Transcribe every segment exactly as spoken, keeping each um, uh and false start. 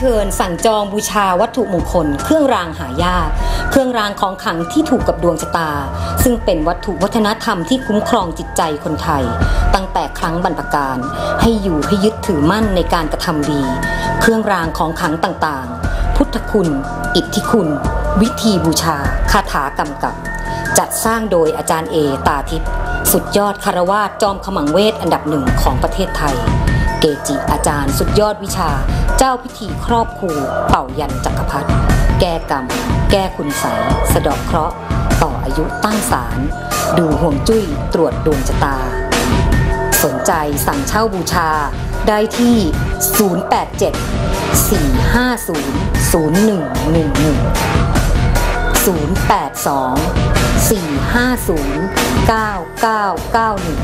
เชิญสั่งจองบูชาวัตถุมงคลเครื่องรางหายากเครื่องรางของขลังที่ถูกกับดวงชะตาซึ่งเป็นวัตถุวัฒนธรรมที่คุ้มครองจิตใจคนไทยตั้งแต่ครั้งบรรพกาลให้อยู่ให้ยึดถือมั่นในการกระทำดีเครื่องรางของขลังต่างๆพุทธคุณอิทธิคุณวิธีบูชาคาถากำกับจัดสร้างโดยอาจารย์เอตาทิพย์สุดยอดคารวาสจอมขมังเวทอันดับหนึ่งของประเทศไทยเกจิอาจารย์สุดยอดวิชาเจ้าพิธีครอบครูเป่ายันจักรพรรดิแก้กรรมแก้คุณไสยสะเดาะเคราะห์ต่ออายุตั้งศาลดูห่วงจุ้ยตรวจดวงชะตาสนใจสั่งเช่าบูชาได้ที่ศูนย์ แปด เจ็ด สี่ ห้า ศูนย์ ศูนย์ หนึ่ง หนึ่ง หนึ่ง ศูนย์ แปด สอง สี่ ห้า ศูนย์ เก้า เก้า เก้า หนึ่ง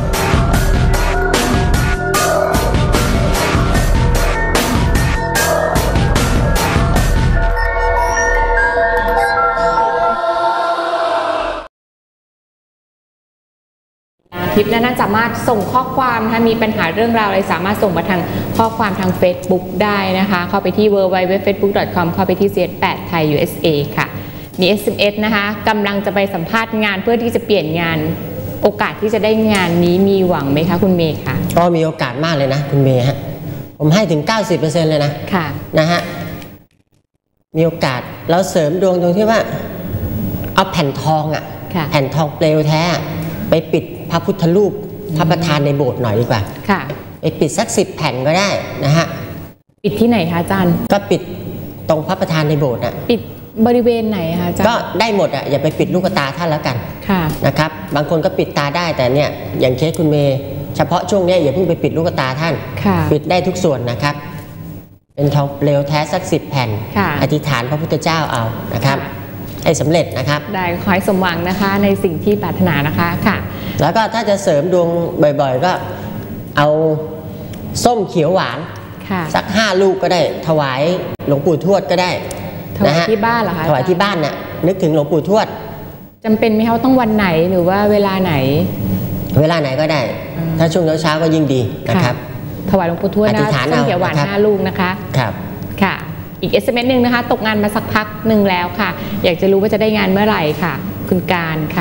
ทิปนั้นสามารถส่งข้อความถ้ามีปัญหาเรื่องราวอะไรสามารถส่งมาทางข้อความทาง Facebook ได้นะคะเข้าไปที่ ดับเบิลยู ดับเบิลยู ดับเบิลยู ดอท เฟซบุ๊ก ดอท คอม เข้าไปที่ ซี เอส แปด ไทย ยู เอส เอ ค่ะมี เอส เอ็ม เอส นะคะกำลังจะไปสัมภาษณ์งานเพื่อที่จะเปลี่ยนงานโอกาสที่จะได้งานนี้มีหวังไหมคะคุณเมย์คะก็มีโอกาสมากเลยนะคุณเมย์ฮะผมให้ถึง เก้าสิบเปอร์เซ็นต์ เลยนะค่ะนะฮะมีโอกาสเราเสริมดวงตรงที่ว่าเอาแผ่นทองอ่ะแผ่นทองเปลวแท้ไปปิดพระพุทธรูปพระประธานในโบสถ์หน่อยดีกว่าค่ะไปปิดสักสิบแผ่นก็ได้นะฮะปิดที่ไหนคะอาจารย์ก็ปิดตรงพระประธานในโบสถ์อ่ะปิดบริเวณไหนคะอาจารย์ก็ได้หมดอ่ะอย่าไปปิดลูกตาท่านแล้วกันค่ะนะครับบางคนก็ปิดตาได้แต่เนี่ยอย่างเคสคุณเมย์เฉพาะช่วงนี้อย่าเพิ่งไปปิดลูกตาท่านปิดได้ทุกส่วนนะครับเป็นทองเปลวแท้สักสิบแผ่นอธิษฐานพระพุทธเจ้าเอานะครับให้สำเร็จนะครับได้ขอให้สมหวังนะคะในสิ่งที่ปรารถนานะคะค่ะแล้วก็ถ้าจะเสริมดวงบ่อยๆก็เอาส้มเขียวหวานสักห้าลูกก็ได้ถวายหลวงปู่ทวดก็ได้ถวายที่บ้านเหรอคะถวายที่บ้านน่ะนึกถึงหลวงปู่ทวดจำเป็นไหมคะต้องวันไหนหรือว่าเวลาไหนเวลาไหนก็ได้ถ้าช่วงเช้าๆก็ยิ่งดีนะครับถวายหลวงปู่ทวดนะส้มเขียวหวานห้าลูกนะคะครับค่ะอีก เอส เอ็ม เอส หนึ่งนะคะตกงานมาสักพักหนึ่งแล้วค่ะอยากจะรู้ว่าจะได้งานเมื่อไหร่ค่ะคุณการค่ะ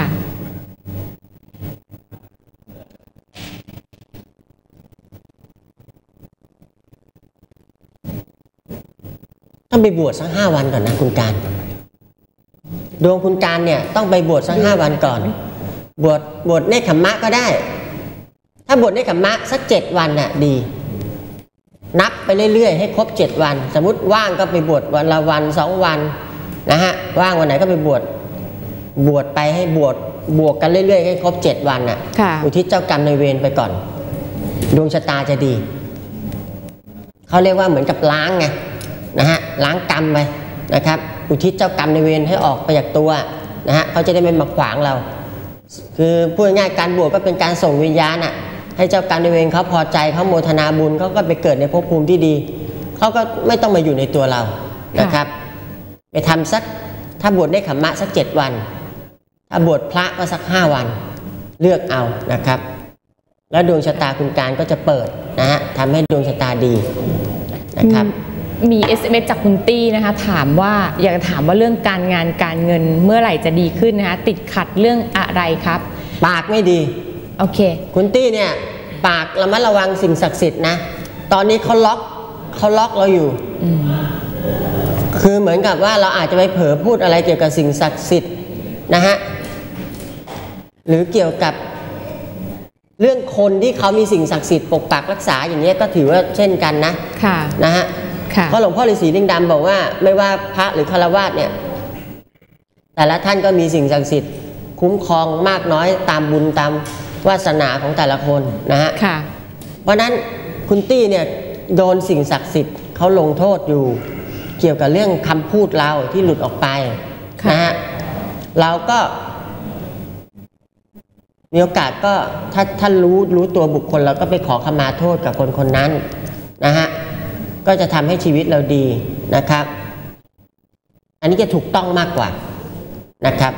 ต้องไปบวชสักห้าวันก่อนนะคุณการดวงคุณการเนี่ยต้องไปบวชสักห้าวันก่อนบวชบวชเนกขัมมะก็ได้ถ้าบวชเนกขัมมะสักเจ็ดวันน่ะดีนับไปเรื่อยๆให้ครบเจ็ดวันสมมติว่างก็ไปบวชวันละวันสองวันนะฮะว่างวันไหนก็ไปบวชบวชไปให้บวชบวกกันเรื่อยๆให้ครบเจ็ดวันน่ะอุทิศเจ้ากรรมนายเวรไปก่อนดวงชะตาจะดีเขาเรียกว่าเหมือนกับล้างไงนะฮะล้างกรรมไปนะครับอุทิศเจ้ากรรมนายเวรให้ออกไปจากตัวนะฮะเขาจะได้ไม่มาขวางเราคือพูดง่ายๆการบวชก็เป็นการส่งวิญญาณอ่ะให้เจ้ากรรมนายเวรเขาพอใจเขาโมทนาบุญเขาก็ไปเกิดในภพภูมิที่ดีเขาก็ไม่ต้องมาอยู่ในตัวเรานะครับไปทำสักถ้าบวชได้ขัมมะสักเจ็ดวันถ้าบวชพระก็สักห้าวันเลือกเอานะครับแล้วดวงชะตาคุณการก็จะเปิดนะฮะทำให้ดวงชะตาดีนะครับมี เอส เอ็ม เอส จากคุณตี้นะคะถามว่าอยากจะถามว่าเรื่องการงานการเงินเมื่อไหร่จะดีขึ้นนะคะติดขัดเรื่องอะไรครับปากไม่ดีโอเคคุณตี้เนี่ยปากระมัดระวังสิ่งศักดิ์สิทธิ์นะตอนนี้เขาล็อกเขาล็อกเราอยู่คือเหมือนกับว่าเราอาจจะไปเผลอพูดอะไรเกี่ยวกับสิ่งศักดิ์สิทธิ์นะฮะหรือเกี่ยวกับเรื่องคนที่เขามีสิ่งศักดิ์สิทธิ์ปกปักรักษาอย่างนี้ก็ถือว่าเช่นกันนะค่ะนะฮะเพราะหลวงพ่อฤาษีลิงดำบอกว่าไม่ว่าพระหรือฆราวาสเนี่ยแต่ละท่านก็มีสิ่งศักดิ์สิทธิ์คุ้มครองมากน้อยตามบุญตามวาสนาของแต่ละคนนะฮะเพราะนั้นคุณตี้เนี่ยโดนสิ่งศักดิ์สิทธิ์เขาลงโทษอยู่เกี่ยวกับเรื่องคำพูดเราที่หลุดออกไปนะฮะเราก็มีโอกาสก็ถ้าท่านรู้รู้ตัวบุคคลเราก็ไปขอขมาโทษกับคนคนนั้นนะฮะก็จะทำให้ชีวิตเราดีนะครับอันนี้จะถูกต้องมากกว่านะครับ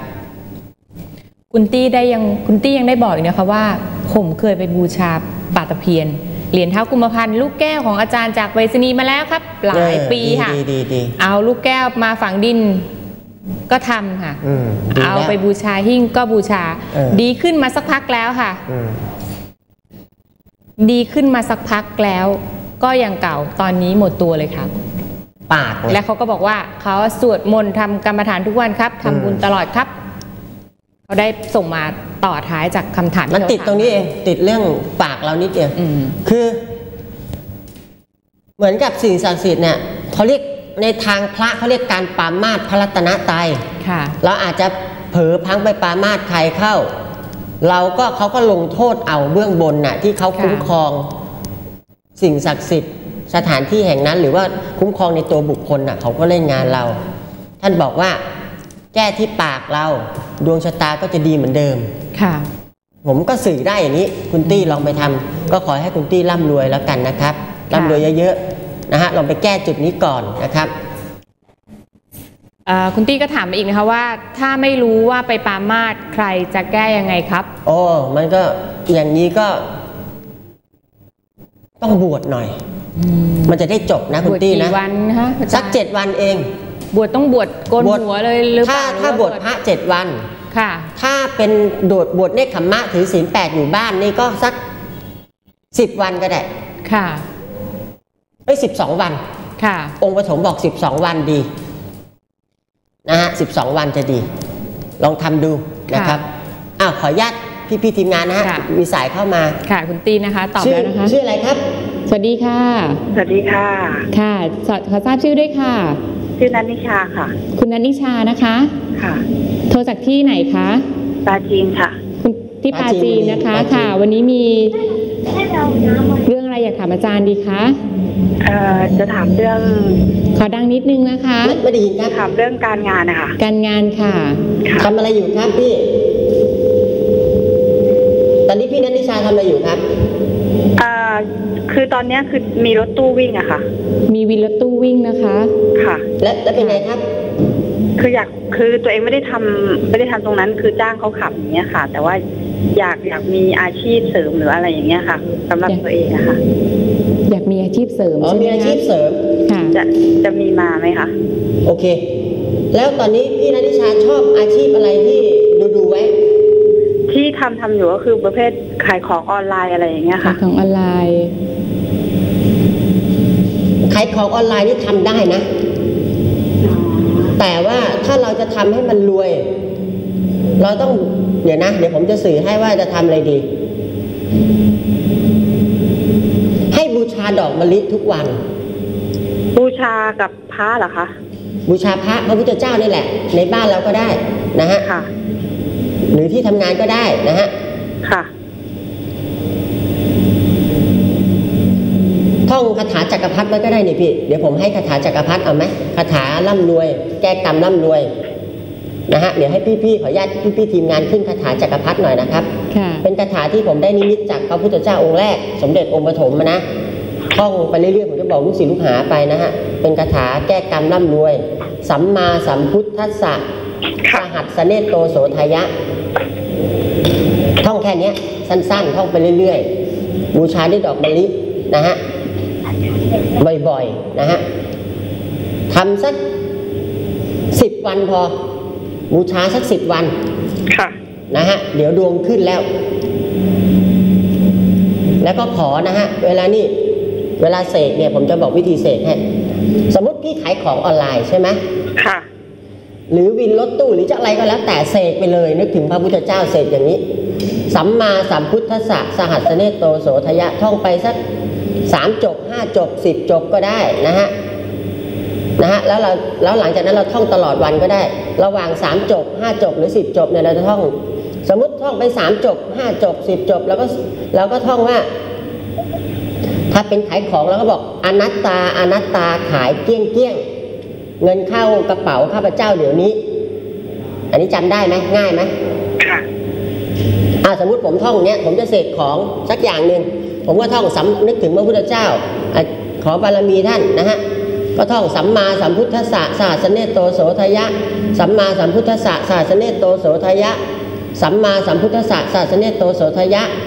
คุณตี้ได้ยังคุณตี้ยังได้บอกอีกนะคะว่าผมเคยไปบูชาปลาตะเพียนเหรียญเท้ากุมภพันธ์ลูกแก้วของอาจารย์จากไปรษณีย์มาแล้วครับ หลายปีค่ะเอาลูกแก้วมาฝังดินก็ทำค่ะเอาไปบูชาหิ้งก็บูชาดีขึ้นมาสักพักแล้วค่ะดีขึ้นมาสักพักแล้วก็ยังเก่าตอนนี้หมดตัวเลยครับปากและเขาก็บอกว่าเขาสวดมนต์ทำกรรมฐานทุกวันครับทำบุญตลอดครับเขาได้ส่งมาต่อท้ายจากคำถามมันติดตรงนี้เองติดเรื่องปากเรานิดเดียวคือเหมือนกับสิ่งศักดิ์สิทธิ์เนี่ยเขาเรียกในทางพระเขาเรียกการปามาสพระรัตนตรัยเราอาจจะเผลอพังไปปามาสใครเข้าเราก็เขาก็ลงโทษเอาเบื้องบนน่ะที่เขาคุ้มครองสิ่งศักดิ์สิทธิ์สถานที่แห่งนั้นหรือว่าคุ้มครองในตัวบุคคลน่ะเขาก็เล่นงานเราท่านบอกว่าแก้ที่ปากเราดวงชะตาก็จะดีเหมือนเดิมค่ะผมก็สื่อได้อย่างนี้คุณตี้ลองไปทำก็ขอให้คุณตี้ร่ำรวยแล้วกันนะครับร่ำรวยเยอะๆนะฮะลองไปแก้จุดนี้ก่อนนะครับคุณตี้ก็ถามมาอีกนะคะว่าถ้าไม่รู้ว่าไปปามาสใครจะแก้ยังไงครับโอ้มันก็อย่างนี้ก็ต้องบวชหน่อยมันจะได้จบนะคุณตี้นะวันฮะสักเจ็ดวันเองบวชต้องบวชโกนหัวเลยหรือเปล่าถ้าถ้าบวชพระเจ็ดวันค่ะถ้าเป็นโดดบวชเนกขัมมะถือศีลแปดอยู่บ้านนี่ก็สักสิบวันก็ได้ค่ะไม่สิบสองวันค่ะองค์ปฐมบอกสิบสองวันดีนะฮะสิบสองวันจะดีลองทำดูนะครับอ้าวขออนุญาตพี่พี่ทีมงานนะฮะมีสายเข้ามาค่ะคุณตีนะคะตอบแล้วนะคะชื่ออะไรครับสวัสดีค่ะสวัสดีค่ะค่ะขอทราบชื่อด้วยค่ะชื่อนันนิชาค่ะคุณนันนิชานะคะค่ะโทรจากที่ไหนคะปราจีนค่ะคุณที่ปราจีนนะคะค่ะวันนี้มีเรื่องอะไรอยากถามอาจารย์ดีคะเอ่อจะถามเรื่องขอดังนิดนึงนะคะไม่ได้ยินครับถามเรื่องการงานนะคะการงานค่ะทำอะไรอยู่ครับพี่ตอนนี้พี่นันนิชาทำอะไรอยู่ครับอ่าคือตอนนี้คือมีรถตู้วิ่งอะค่ะมีวินรถตู้วิ่งนะคะค่ะและแล้วเป็นไงครับคืออยากคือตัวเองไม่ได้ทำไม่ได้ทำตรงนั้นคือจ้างเขาขับอย่างเงี้ยค่ะแต่ว่าอยากอยากมีอาชีพเสริมหรืออะไรอย่างเงี้ยค่ะสำหรับตัวเองนะคะอยากมีอาชีพเสริมอ๋อมีอาชีพเสริมค่ะจะจะมีมาไหมคะโอเคแล้วตอนนี้พี่นันนิชาชอบอาชีพอะไรที่ดูดูไว้ที่ทำทำอยู่ก็คือประเภทขายของออนไลน์อะไรอย่างเงี้ยค่ะขายของออนไลน์ขายของออนไลน์นี่ทำได้นะแต่ว่าถ้าเราจะทำให้มันรวยเราต้องเดี๋ยวนะเดี๋ยวผมจะสื่อให้ว่าจะทำอะไรดีให้บูชาดอกมะลิทุกวันบูชากับพระเหรอคะบูชาพระพระพุทธเจ้านี่แหละในบ้านเราก็ได้นะฮะค่ะหรือที่ทำงานก็ได้นะฮะค่ะท่องคาถาจักรพรรดิไว้ก็ได้นี่พี่เดี๋ยวผมให้คาถาจักรพรรดิเอาไหมคาถาร่ำรวยแก้กรรมร่ำรวยนะฮะเดี๋ยวให้พี่ๆขออนุญาตพี่ๆทีมงานขึ้นคาถาจักรพรรดิหน่อยนะครับเป็นคาถาที่ผมได้นิมิตจากพระพุทธเจ้าองค์แรกสมเด็จองค์ปฐมนะท่องไปเรื่อยๆผมจะบอกลูกศิษย์ลูกหาไปนะฮะเป็นคาถาแก้กรรมร่ำรวยสัมมาสัมพุทธัสสะสหัสสเนโตโสทายะท่องแค่นี้สั้นๆท่องไปเรื่อยๆบูชาด้วยดอกมะลินะฮะบ่อยๆนะฮะทำสักสิบวันพอบูชาสักสิบวันค่ะนะฮะเดี๋ยวดวงขึ้นแล้วแล้วก็ขอนะฮะเวลานี่เวลาเสกเนี่ยผมจะบอกวิธีเสกให้สมมติพี่ขายของออนไลน์ใช่ไหมค่ะหรือวินรถตู้หรือจะอะไรก็แล้วแต่เสกไปเลยนึกถึงพระพุทธเจ้าเสกอย่างนี้สัมมาสัมพุทธัสสะสหัสสเนโตโสทยะท่องไปสักสามจบห้าจบสิบจบก็ได้นะฮะนะฮะแล้วเราแล้วหลังจากนั้นเราท่องตลอดวันก็ได้ระหว่างสามจบห้าจบหรือสิบจบเนี่ยเราจะท่องสมมุติท่องไปสามจบห้าจบสิบจบแล้วก็เราก็ท่องว่าถ้าเป็นขายของเราก็บอกอนัตตาอนัตตาขายเกี้ยงเกี้ยงเงินเข้ากระเป๋าข้าพเจ้าเดี๋ยวนี้อันนี้จำได้ไหมง่ายไหมค่ะอ่าสมมุติผมท่องเนี้ยผมจะเสกของสักอย่างหนึ่งผมก็ท่องสำนึกถึงพระพุทธเจ้าขอบารมีท่านนะฮะก็ท่องสัมมาสัมพุทธัสสะสหัสสเนโตโสทยะสัมมาสัมพุทธัสสะสหัสสเนโตโสทยะสัมมาสัมพุทธัสสะสหัสสเนโตโสทยะ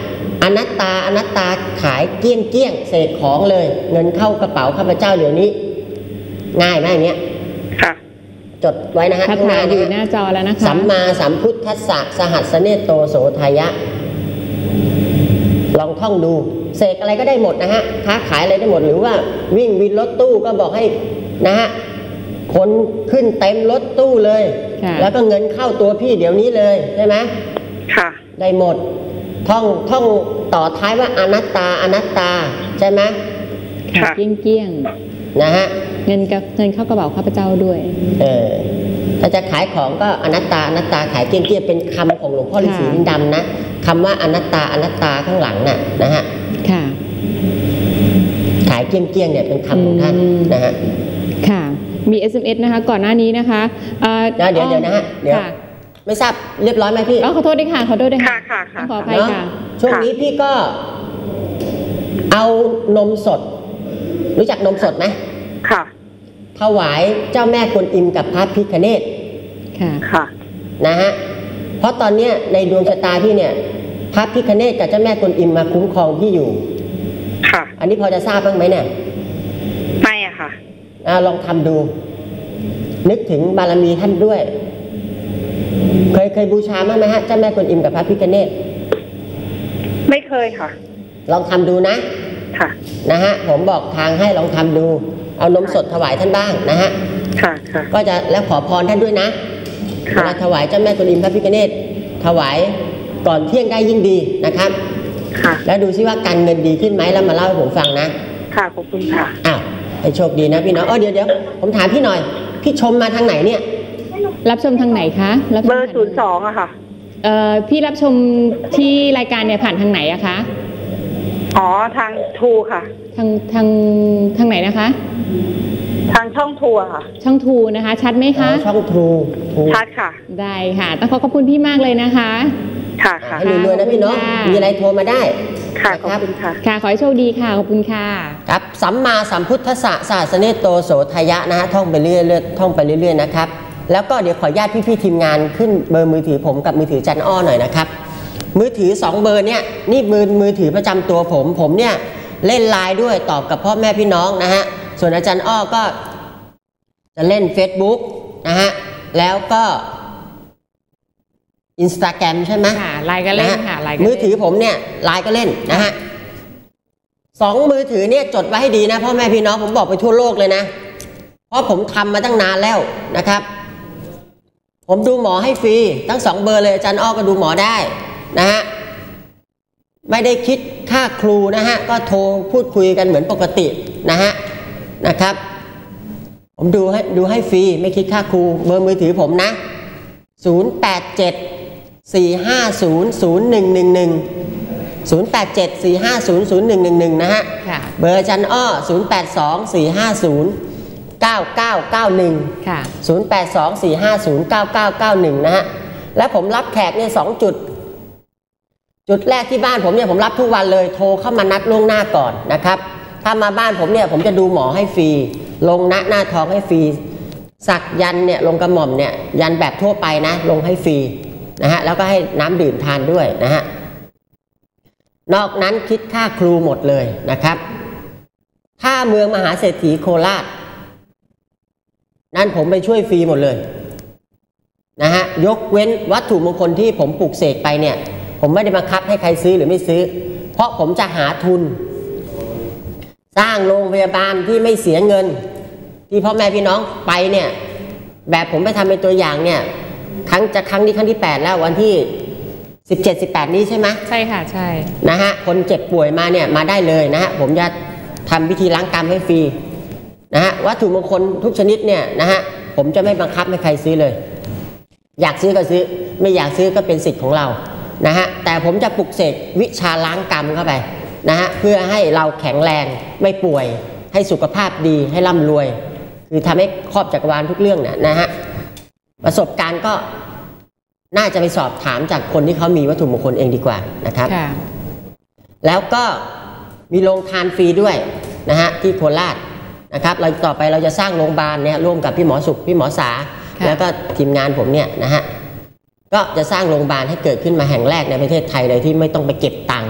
อนัตตาอนัตตาขายเกี้ยงเกี้ยงเสกของเลยเงินเข้ากระเป๋าข้าพเจ้าเดี๋ยวนี้ง่ายไหมอย่างเงี้ยค่ะจดไว้นะฮะคาถาอยู่หน้าจอแล้วนะคะสัมมาสัมพุทธัสสะสหัสเนโตโสทายะลองท่องดูเสกอะไรก็ได้หมดนะฮะค้าขายอะไรได้หมดหรือว่าวิ่งวินรถตู้ก็บอกให้นะฮะคนขึ้นเต็มรถตู้เลยแล้วก็เงินเข้าตัวพี่เดี๋ยวนี้เลยใช่ไหมค่ะได้หมดท่องท่องต่อท้ายว่าอนัตตาอนัตตาใช่ไหมค่ะเกี้ยงเกี้ยงนะฮะเงินกับเงินเข้ากระเป๋าข้าพเจ้าด้วยเออถ้าจะขายของก็อนัตตาอนัตตาขายเกี้ยงเกี้ยงเป็นคำของหลวงพ่อฤาษีลิงดำนะคำว่าอนัตตาอนัตตาข้างหลังน่ะนะฮะค่ะขายเกี้ยงเกี้ยงเนี่ยเป็นคำของท่านนะฮะค่ะมี เอส เอ็ม เอส นะคะก่อนหน้านี้นะคะเดี๋ยวเดี๋ยวเดี๋ยวนะฮะเดี๋ยวไม่ทราบเรียบร้อยไหมพี่อ๋อขอโทษด้วยค่ะขอโทษด้วยค่ะค่ะค่ะขออภัยค่ะช่วงนี้พี่ก็เอานมสดรู้จักนมสดไหมค่ะถวายเจ้าแม่กวนอิมกับพระพิฆเนศค่ะค่ะนะฮะเพราะตอนเนี้ยในดวงชะตาพี่เนี่ยพระพิฆเนศกับเจ้าแม่กวนอิมมาคุ้มครองพี่อยู่ค่ะอันนี้พอจะทราบบ้างไหมเนี่ยไม่อะค่ะอ่าลองทำดูนึกถึงบารมีท่านด้วยเคยเคยบูชาบ้างไหมฮะเจ้าแม่กวนอิมกับพระพิฆเนศไม่เคยค่ะลองทำดูนะค่ะนะฮะผมบอกทางให้ลองทำดูเอานมสดถวายท่านบ้างนะฮะค่ะค่ะก็จะแล้วขอพรท่านด้วยนะเวลาถวายเจ้าแม่กวนอิมพระพิฆเนศถวายก่อนเที่ยงได้ยิ่งดีนะครับค่ะแล้วดูซิว่าการเงินดีขึ้นไหมแล้วมาเล่าให้ผมฟังนะค่ะขอบคุณค่ะอ้าวให้โชคดีนะพี่น้องอ๋อเดี๋ยวเดี๋ยวผมถามพี่หน่อยพี่ชมมาทางไหนเนี่ยรับชมทางไหนคะเบอร์ศูนย์สองอะค่ะเอ่อพี่รับชมที่รายการเนี่ยผ่านทางไหนอะคะอ๋อทางทูค่ะทางทางทางไหนนะคะทางช่องทูค่ะช่องทูนะคะชัดไหมคะช่องทูชัดค่ะได้ค่ะต้องขอขอบคุณพี่มากเลยนะคะค่ะค่ะให้รวยๆนะพี่น้องมีอะไรโทรมาได้ค่ะขอบคุณค่ะค่ะขอให้โชคดีค่ะขอบคุณค่ะครับสัมมาสัมพุทธัสสะสหัสเนโตโสทายะนะฮะท่องไปเรื่อยๆท่องไปเรื่อยๆนะครับแล้วก็เดี๋ยวขออนุญาตพี่ๆทีมงานขึ้นเบอร์มือถือผมกับมือถือจันอ้อหน่อยนะครับมือถือสองเบอร์เนี่ยนี่มือมือถือประจำตัวผมผมเนี่ยเล่นไลน์ด้วยตอบกับพ่อแม่พี่น้องนะฮะส่วนอาจารย์อ้อก็จะเล่น Facebook นะฮะแล้วก็อินสตาแกรมใช่ไหมค่ะไลน์ก็เล่นค่ะไลน์มือถือผมเนี่ยไลน์ก็เล่นนะฮะสองมือถือเนี่ยจดไว้ให้ดีนะพ่อแม่พี่น้องผมบอกไปทั่วโลกเลยนะเพราะผมทำมาตั้งนานแล้วนะครับผมดูหมอให้ฟรีทั้งสองเบอร์เลยอาจารย์อ้อก็ดูหมอได้นะฮะไม่ได้คิดค่าครูนะฮะก็โทรพูดคุยกันเหมือนปกตินะฮะนะครับผมดูให้ดูให้ฟรีไม่คิดค่าครูเบอร์มือถือผมนะศูนย์ แปด เจ็ด สี่ ห้า ศูนย์ ศูนย์ หนึ่ง หนึ่ง หนึ่ง ศูนย์ แปด เจ็ด สี่ ห้า ศูนย์ ศูนย์ หนึ่ง หนึ่ง หนึ่งนะฮะเบอร์อาจารย์อ้อศูนย์ แปด สอง สี่ ห้า ศูนย์ เก้า เก้า เก้า หนึ่งค่ะศูนย์ แปด สอง สี่ ห้า ศูนย์ เก้า เก้า เก้า หนึ่งนะฮะและผมรับแขกเนี่ยสองจุดจุดแรกที่บ้านผมเนี่ยผมรับทุกวันเลยโทรเข้ามานัดล่วงหน้าก่อนนะครับถ้ามาบ้านผมเนี่ยผมจะดูหมอให้ฟรีลงหน้าหน้าท้องให้ฟรีสักยันเนี่ยลงกระหม่อมเนี่ยยันแบบทั่วไปนะลงให้ฟรีนะฮะแล้วก็ให้น้ำดื่มทานด้วยนะฮะนอกนั้นคิดค่าครูหมดเลยนะครับถ้าเมืองมหาเศรษฐีโคราชนั่นผมไปช่วยฟรีหมดเลยนะฮะยกเว้นวัตถุมงคลที่ผมปลูกเสกไปเนี่ยผมไม่ได้บังคับให้ใครซื้อหรือไม่ซื้อเพราะผมจะหาทุนสร้างโรงพยาบาลที่ไม่เสียเงินที่พ่อแม่พี่น้องไปเนี่ยแบบผมไปทำเป็นตัวอย่างเนี่ยครั้งจะครั้งนี้ครั้งที่แปดแล้ววันที่สิบเจ็ด สิบแปดนี้ใช่ไหมใช่ค่ะใช่นะฮะคนเจ็บป่วยมาเนี่ยมาได้เลยนะฮะผมจะทำพิธีล้างกรรมให้ฟรีนะฮะวัตถุมงคลทุกชนิดเนี่ยนะฮะผมจะไม่บังคับให้ใครซื้อเลยอยากซื้อก็ซื้อไม่อยากซื้อก็เป็นสิทธิ์ของเรานะฮะแต่ผมจะปลุกเสกวิชาล้างกรรมเข้าไปนะฮะเพื่อให้เราแข็งแรงไม่ป่วยให้สุขภาพดีให้ร่ำรวยคือทำให้ครอบจักรวาลทุกเรื่องเนี่ยนะฮะประสบการณ์ก็น่าจะไปสอบถามจากคนที่เขามีวัตถุมงคลเองดีกว่านะครับแล้วก็มีโรงทานฟรีด้วยนะฮะที่โคราชนะครับเราต่อไปเราจะสร้างโรงพยาบาลเนี่ยร่วมกับพี่หมอสุขพี่หมอสาแล้วก็ทีมงานผมเนี่ยนะฮะก็จะสร้างโรงพยาบาลให้เกิดขึ้นมาแห่งแรกในประเทศไทยเลยที่ไม่ต้องไปเก็บตังค์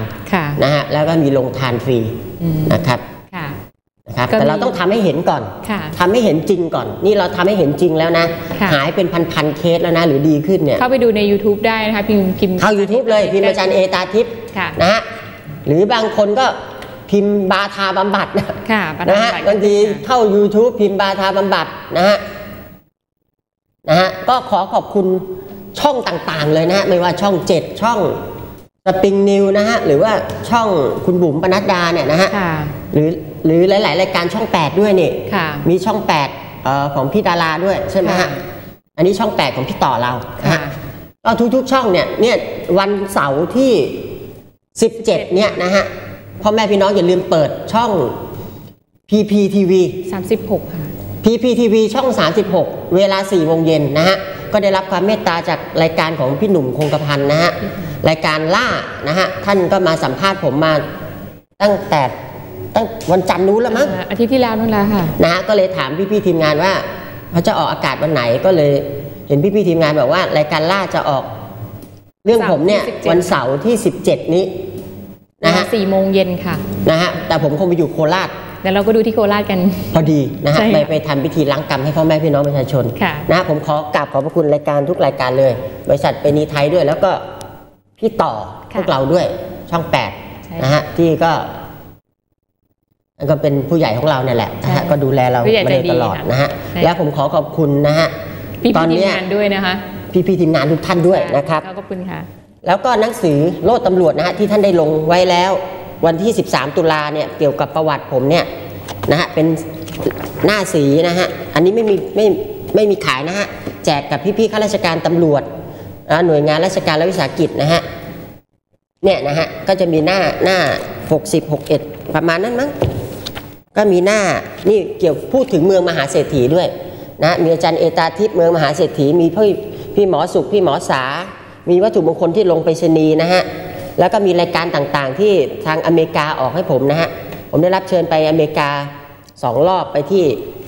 นะฮะแล้วก็มีโรงทานฟรีนะครับนะครับแต่เราต้องทำให้เห็นก่อนทำให้เห็นจริงก่อนนี่เราทำให้เห็นจริงแล้วนะหายเป็นพันๆเคสแล้วนะหรือดีขึ้นเนี่ยเข้าไปดูใน YouTube ได้นะคะพิมพ์พิมพ์เข้า YouTube เลยพิมพ์อาจารย์เอตาทิพย์นะฮะหรือบางคนก็พิมพ์บาทาบำบัดนะนะฮะบางทีเข้า YouTube พิมพ์บาทาบำบัดนะฮะนะฮะก็ขอขอบคุณช่องต่างๆเลยนะฮะไม่ว่าช่องเจ็ดช่องสปริงนิวนะฮะหรือว่าช่องคุณบุ๋มปนัดดาเนี่ยนะฮะหรือหรือหลายๆรายการช่องแปดด้วยนี่มีช่องแปดเอ่อของพี่ดาราด้วยใช่ไหมฮะอันนี้ช่องแปดของพี่ต่อเราฮะก็ทุกๆช่องเนี่ยเนี่ยวันเสาร์ที่สิบเจ็ดเนี่ยนะฮะพ่อแม่พี่น้องอย่าลืมเปิดช่อง พี พี ที วีสามสิบหก ค่ะพี พี ที วี ช่องสามสิบหกเวลาสี่โมงเย็นนะฮะก็ได้รับความเมตตาจากรายการของพี่หนุ่มคงกระพันนะฮะรายการล่านะฮะท่านก็มาสัมภาษณ์ผมมาตั้งแต่ตั้งวันจันทร์นู้นแล้วมั้งอาทิตย์ที่แล้วนู่นแล้วค่ะนะฮะก็เลยถามพี่ๆทีมงานว่าเขาจะออกอากาศวันไหนก็เลยเห็นพี่ๆทีมงานบอกว่ารายการล่าจะออกเรื่องผมเนี่ยวันเสาร์ที่สิบเจ็ดนี้นะฮะสี่โมงเย็นค่ะนะฮะแต่ผมคงไปอยู่โคราชแล้วเราก็ดูที่โคราชกันพอดีนะฮะไปไปทำพิธีล้างกรรมให้พ่อแม่พี่น้องประชาชนนะฮะผมขอกราบขอบพระคุณรายการทุกรายการเลยบริษัทเปนีไทยด้วยแล้วก็พี่ต่อพวกเราด้วยช่องแปดนะฮะที่ก็ก็เป็นผู้ใหญ่ของเราเนี่ยแหละนะฮะก็ดูแลเรามาโดยตลอดนะฮะแล้วผมขอขอบคุณนะฮะตอนนี้ทีมงานด้วยนะคะพี่ๆทีมงานทุกท่านด้วยนะครับขอบคุณค่ะแล้วก็หนังสือโลดตำรวจนะฮะที่ท่านได้ลงไว้แล้ววันที่สิบสามตุลาเนี่ยเกี่ยวกับประวัติผมเนี่ยนะฮะเป็นหน้าสีนะฮะอันนี้ไม่มีไม่ไม่มีขายนะฮะแจกกับพี่ๆข้าราชการตำรวจหน่วยงานราชการและวิสาหกิจนะฮะเนี่ยนะฮะก็จะมีหน้าหน้าหกสิบ หกสิบเอ็ดประมาณนั้นมั้งก็มีหน้านี่เกี่ยวพูดถึงเมืองมหาเศรษฐีด้วยนะมีอาจารย์เอตาทิพย์เมืองมหาเศรษฐีมีพี่พี่หมอสุขพี่หมอสามีวัตถุมงคลที่ลงไปชนีนะฮะแล้วก็มีรายการต่างๆที่ทางอเมริกาออกให้ผมนะฮะผมได้รับเชิญไปอเมริกาสองรอบไปที่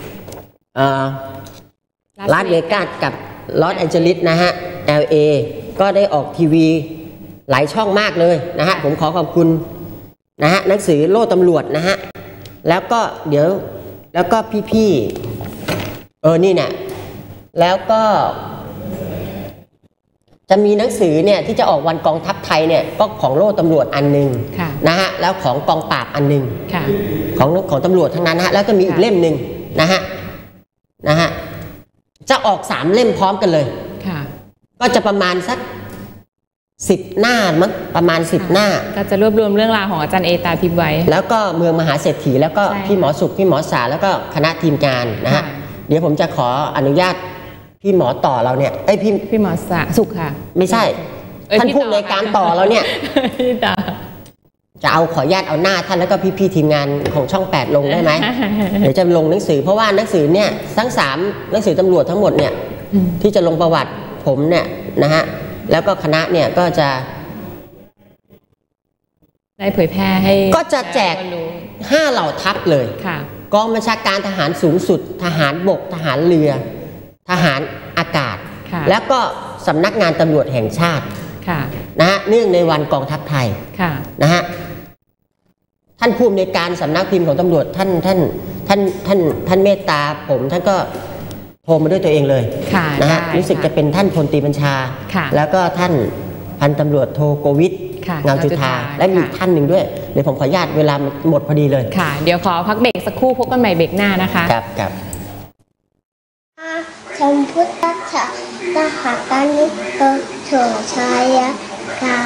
ลาสเวกัสกับลอสแอนเจลิสนะฮะ แอล เอ ก็ได้ออกทีวีหลายช่องมากเลยนะฮะผมขอขอบคุณนะฮะหนังสือโล่ตำรวจนะฮะแล้วก็เดี๋ยวแล้วก็พี่ๆเออนี่เนี่ยแล้วก็จะมีหนังสือเนี่ยที่จะออกวันกองทัพไทยเนี่ยก็ของโล่ตำรวจอันหนึ่งนะฮะแล้วของกองปราบอันหนึ่งของของตำรวจทั้งนั้นนะฮะแล้วก็มีอีกเล่มหนึ่งนะฮะนะฮะจะออกสามเล่มพร้อมกันเลยก็จะประมาณสักสิบหน้ามั้งประมาณสิบหน้าก็จะรวบรวมเรื่องราวของอาจารย์เอตาทิพย์ไว้แล้วก็เมืองมหาเศรษฐีแล้วก็พี่หมอสุขพี่หมอสาแล้วก็คณะทีมงานนะฮะเดี๋ยวผมจะขออนุญาตพี่หมอต่อเราเนี่ยไอ้พี่พี่หมอสาสุขค่ะไม่ใช่ท่านผู้ในการต่อเราเนี่ยจะเอาขออนุญาตเอาหน้าท่านแล้วก็พี่ๆทีมงานของช่องแปดลงได้ไหมเดี๋ยวจะลงหนังสือเพราะว่าหนังสือเนี่ยทั้งสามหนังสือตำรวจทั้งหมดเนี่ยที่จะลงประวัติผมเนี่ยนะฮะแล้วก็คณะเนี่ยก็จะได้เผยแพร่ให้ก็จะแจกห้าเหล่าทัพเลยกองบัญชาการทหารสูงสุดทหารบกทหารเรือทหารอากาศแล้วก็สำนักงานตำรวจแห่งชาตินะฮะเนื่องในวันกองทัพไทยนะฮะท่านผู้อำนวยการสำนักพิมพ์ของตำรวจท่านท่านท่านท่านท่านเมตตาผมท่านก็โทรมาด้วยตัวเองเลยนะฮะรู้สึกจะเป็นท่านพลตรีบัญชาแล้วก็ท่านพันตำรวจโทโกวิทเงาจุฑาและมีท่านหนึ่งด้วยเดี๋ยวผมขออนุญาตเวลาหมดพอดีเลยค่ะเดี๋ยวขอพักเบรกสักครู่พบกันใหม่เบรกหน้านะคะครับครับชมพุทธชาตหาการนิโตโฉชัยกา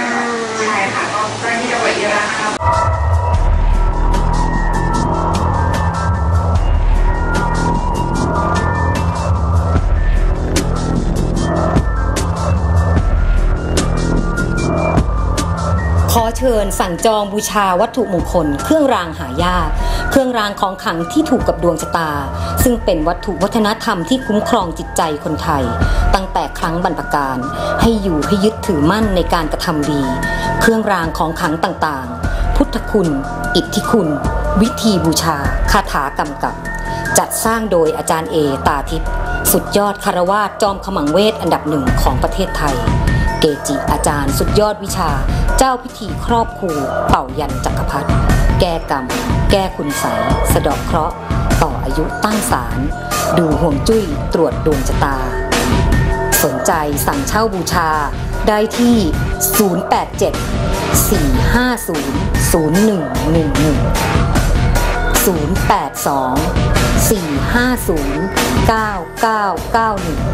ขอเชิญสั่งจองบูชาวัตถุมงคลเครื่องรางหายากเครื่องรางของขลังที่ถูกกับดวงชะตาซึ่งเป็นวัตถุวัฒนธรรมที่คุ้มครองจิตใจคนไทยตั้งแต่ครั้งบรรพกาลให้อยู่ให้ยึดถือมั่นในการกระทำดีเครื่องรางของขลังต่างๆพุทธคุณอิทธิคุณวิธีบูชาคาถากำกับจัดสร้างโดยอาจารย์เอตาทิพย์สุดยอดคารวาสจอมขมังเวทอันดับหนึ่งของประเทศไทยเกจิอาจารย์สุดยอดวิชาเจ้าพิธีครอบครูเป่ายันจักรพรรดิแก้กรรมแก้คุณไสยสะเดาะเคราะห์ต่ออายุตั้งศาลดูห่วงจุ้ยตรวจดวงชะตาสนใจสั่งเช่าบูชาได้ที่ ศูนย์ แปด เจ็ด สี่ ห้า ศูนย์ ศูนย์ หนึ่ง หนึ่ง หนึ่ง ศูนย์ แปด สอง สี่ ห้า ศูนย์ เก้า เก้า เก้า หนึ่ง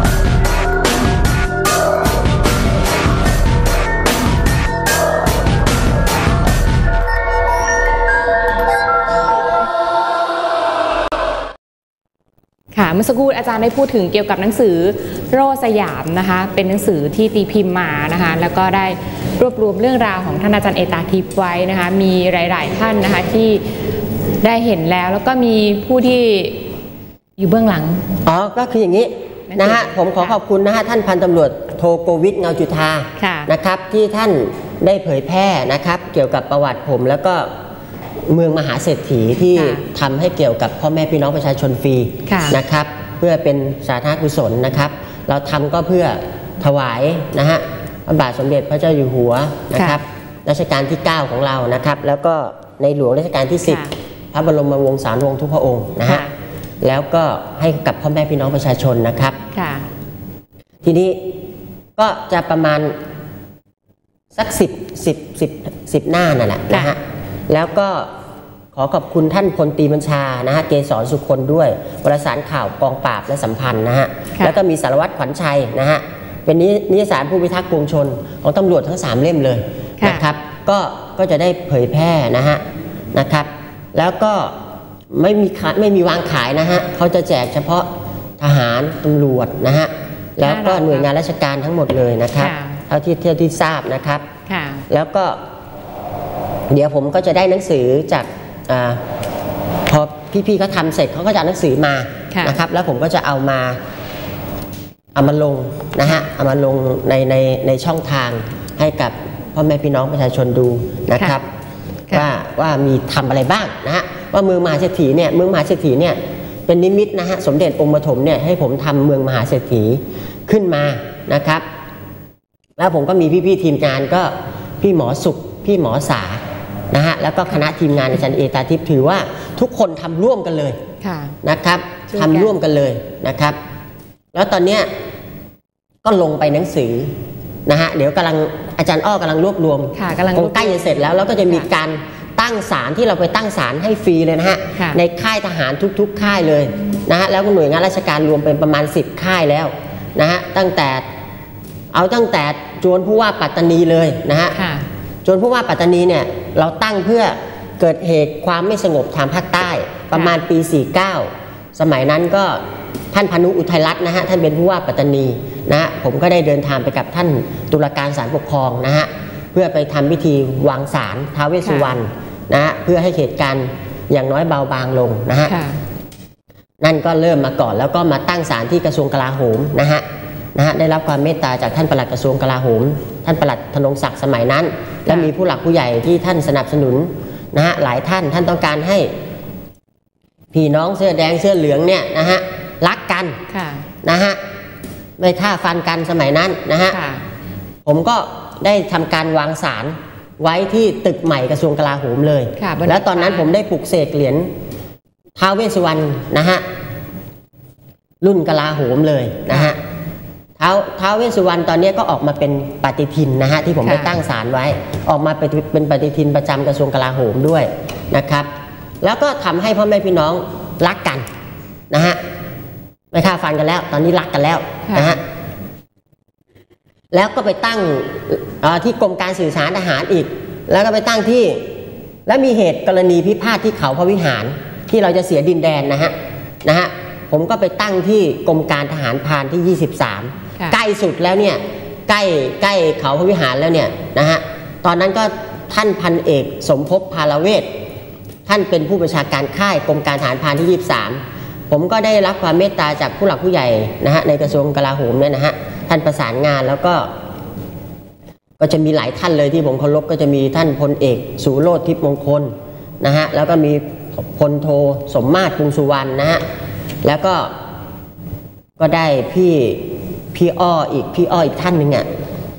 ค่ะเมื่อสักครู่อาจารย์ได้พูดถึงเกี่ยวกับหนังสือโรสยามนะคะเป็นหนังสือที่ตีพิมพ์มานะคะแล้วก็ได้รวบรวมเรื่องราวของท่านอาจารย์เอตาทิพย์ไว้นะคะมีหลายๆท่านนะคะที่ได้เห็นแล้วแล้วก็มีผู้ที่อยู่เบื้องหลังอ๋อก็คืออย่างนี้นะฮะผมขอขอบคุณนะฮะท่านพันตำรวจโทโกวิทเงาจุฑานะครับที่ท่านได้เผยแพร่นะครับเกี่ยวกับประวัติผมแล้วก็เมืองมหาเศรษฐีที่ทำให้เกี่ยวกับพ่อแม่พี่น้องประชาชนฟรีนะครับเพื่อเป็นสาธารณกุศลนะครับเราทำก็เพื่อถวายนะฮะพระบาทสมเด็จพระเจ้าอยู่หัวนะครับรัชกาลที่เก้าของเรานะครับแล้วก็ในหลวงรัชกาลที่สิบพระบรมวงศานุวงศ์ทุกพระองค์นะฮะแล้วก็ให้กับพ่อแม่พี่น้องประชาชนนะครับทีนี้ก็จะประมาณสักสิบสิบสิบสิบหน้านั่นแหละนะฮะแล้วก็ขอขอบคุณท่านพลตรีบัญชานะฮะเกษรสุคนด้วยวารสารข่าวกองปราบและสัมพันธ์นะฮะแล้วก็มีสารวัตรขวัญชัยนะฮะเป็นนิตยสารผู้พิทักษ์ปวงชนของตำรวจทั้งสามเล่มเลยนะครับก็ก็จะได้เผยแพร่นะฮะนะครับแล้วก็ไม่มีไม่มีวางขายนะฮะเขาจะแจกเฉพาะทหารตำรวจนะฮะแล้วก็หน่วยงานราชการทั้งหมดเลยนะครับเท่าที่เท่าที่ทราบนะครับแล้วก็เดี๋ยวผมก็จะได้หนังสือจากอพอพี่ๆเขาทำเสร็จเขาก็จะเอาหนังสือมานะครับแล้วผมก็จะเอามาเอามาลงนะฮะเอามาลงในในในช่องทางให้กับพ่อแม่พี่น้องประชาชนดูนะครับว่าว่ามีทำอะไรบ้างนะฮะว่าเมืองมหาเศรษฐีเนี่ยเมืองมหาเศรษฐีเนี่ยเป็นนิมิตนะฮะสมเด็จองค์ปฐมเนี่ยให้ผมทำเมืองมหาเศรษฐีขึ้นมานะครับแล้วผมก็มีพี่ๆทีมงานก็พี่หมอสุขพี่หมอสานะฮะแล้วก็คณะทีมงานอาจารย์เอตาทิพย์ถือว่าทุกคนทำร่วมกันเลยนะครับทำร่วมกันเลยนะครับแล้วตอนเนี้ยก็ลงไปหนังสือนะฮะเดี๋ยวกำลังอาจารย์อ้อกำลังรวบรวมคงใกล้จะเสร็จแล้วแล้วก็จะมีการตั้งศาลที่เราไปตั้งศาลให้ฟรีเลยนะฮะในค่ายทหารทุกๆค่ายเลยนะฮะแล้วก็หน่วยงานราชการรวมเป็นประมาณสิบค่ายแล้วนะฮะตั้งแต่เอาตั้งแต่จวนผู้ว่าปัตตานีเลยนะฮะจวนผู้ว่าปัตตานีเนี่ยเราตั้งเพื่อเกิดเหตุความไม่สงบทางภาคใต้ประมาณปีสี่สิบเก้าสมัยนั้นก็ท่านพานุอุทัยรัตน์นะฮะท่านเป็นผู้ว่าปัตตานีนะฮะผมก็ได้เดินทางไปกับท่านตุลาการศาลปกครองนะฮะเพื่อไปทำพิธีวางศาลท้าวเวสสุวรรณนะฮะเพื่อให้เหตุการณ์อย่างน้อยเบาบางลงนะฮะนั่นก็เริ่มมาก่อนแล้วก็มาตั้งศาลที่กระทรวงกลาโหมนะฮะนะฮะได้รับความเมตตาจากท่านปลัดกระทรวงกลาโหมท่านปลัดธนงศักดิ์สมัยนั้นและมีผู้หลักผู้ใหญ่ที่ท่านสนับสนุนนะฮะหลายท่านท่านต้องการให้พี่น้องเสื้อแดงเสื้อเหลืองเนี่ยนะฮะรักกันนะฮะไม่ฆ่าฟันกันสมัยนั้นนะฮะผมก็ได้ทำการวางศาลไว้ที่ตึกใหม่กระทรวงกลาโหมเลยแล้วตอนนั้นผมได้ปลุกเสกเหรียญท้าวเวสสุวรรณนะฮะรุ่นกลาโหมเลยนะฮะท้าวท้าวเวสสุวรรณตอนนี้ก็ออกมาเป็นปฏิทินนะฮะที่ผมได้ตั้งศาลไว้ออกมาเป็นปฏิทินประจำกระทรวงกลาโหมด้วยนะครับแล้วก็ทำให้พ่อแม่พี่น้องรักกันนะฮะไม่ฆ่าฟันกันแล้วตอนนี้รักกันแล้วนะฮะแล้วก็ไปตั้งที่กรมการสื่อสารทหารอีกแล้วก็ไปตั้งที่และมีเหตุกรณีพิพาทที่เขาพระวิหารที่เราจะเสียดินแดนนะฮะนะฮะผมก็ไปตั้งที่กรมการทหารพรานที่ยี่สิบสามใกล้สุดแล้วเนี่ยใกล้ใกล้เขาพระวิหารแล้วเนี่ยนะฮะตอนนั้นก็ท่านพันเอกสมภพภาลเวชท่านเป็นผู้บัญชาการค่ายกรมการทหารพรานที่ยี่สิบสามผมก็ได้รับความเมตตาจากผู้หลักผู้ใหญ่นะฮะในกระทรวงกลาโหมเนี่ยนะฮะท่านประสานงานแล้วก็ก็จะมีหลายท่านเลยที่ผมเคารพก็จะมีท่านพลเอกสุโรจน์ทิพย์มงคลนะฮะแล้วก็มีพลโทสมมาตร กรุงสุวรรณนะฮะแล้วก็ก็ได้พี่พี่อ้ออีกพี่อ้ออีกท่านหนึ่งอ่ะ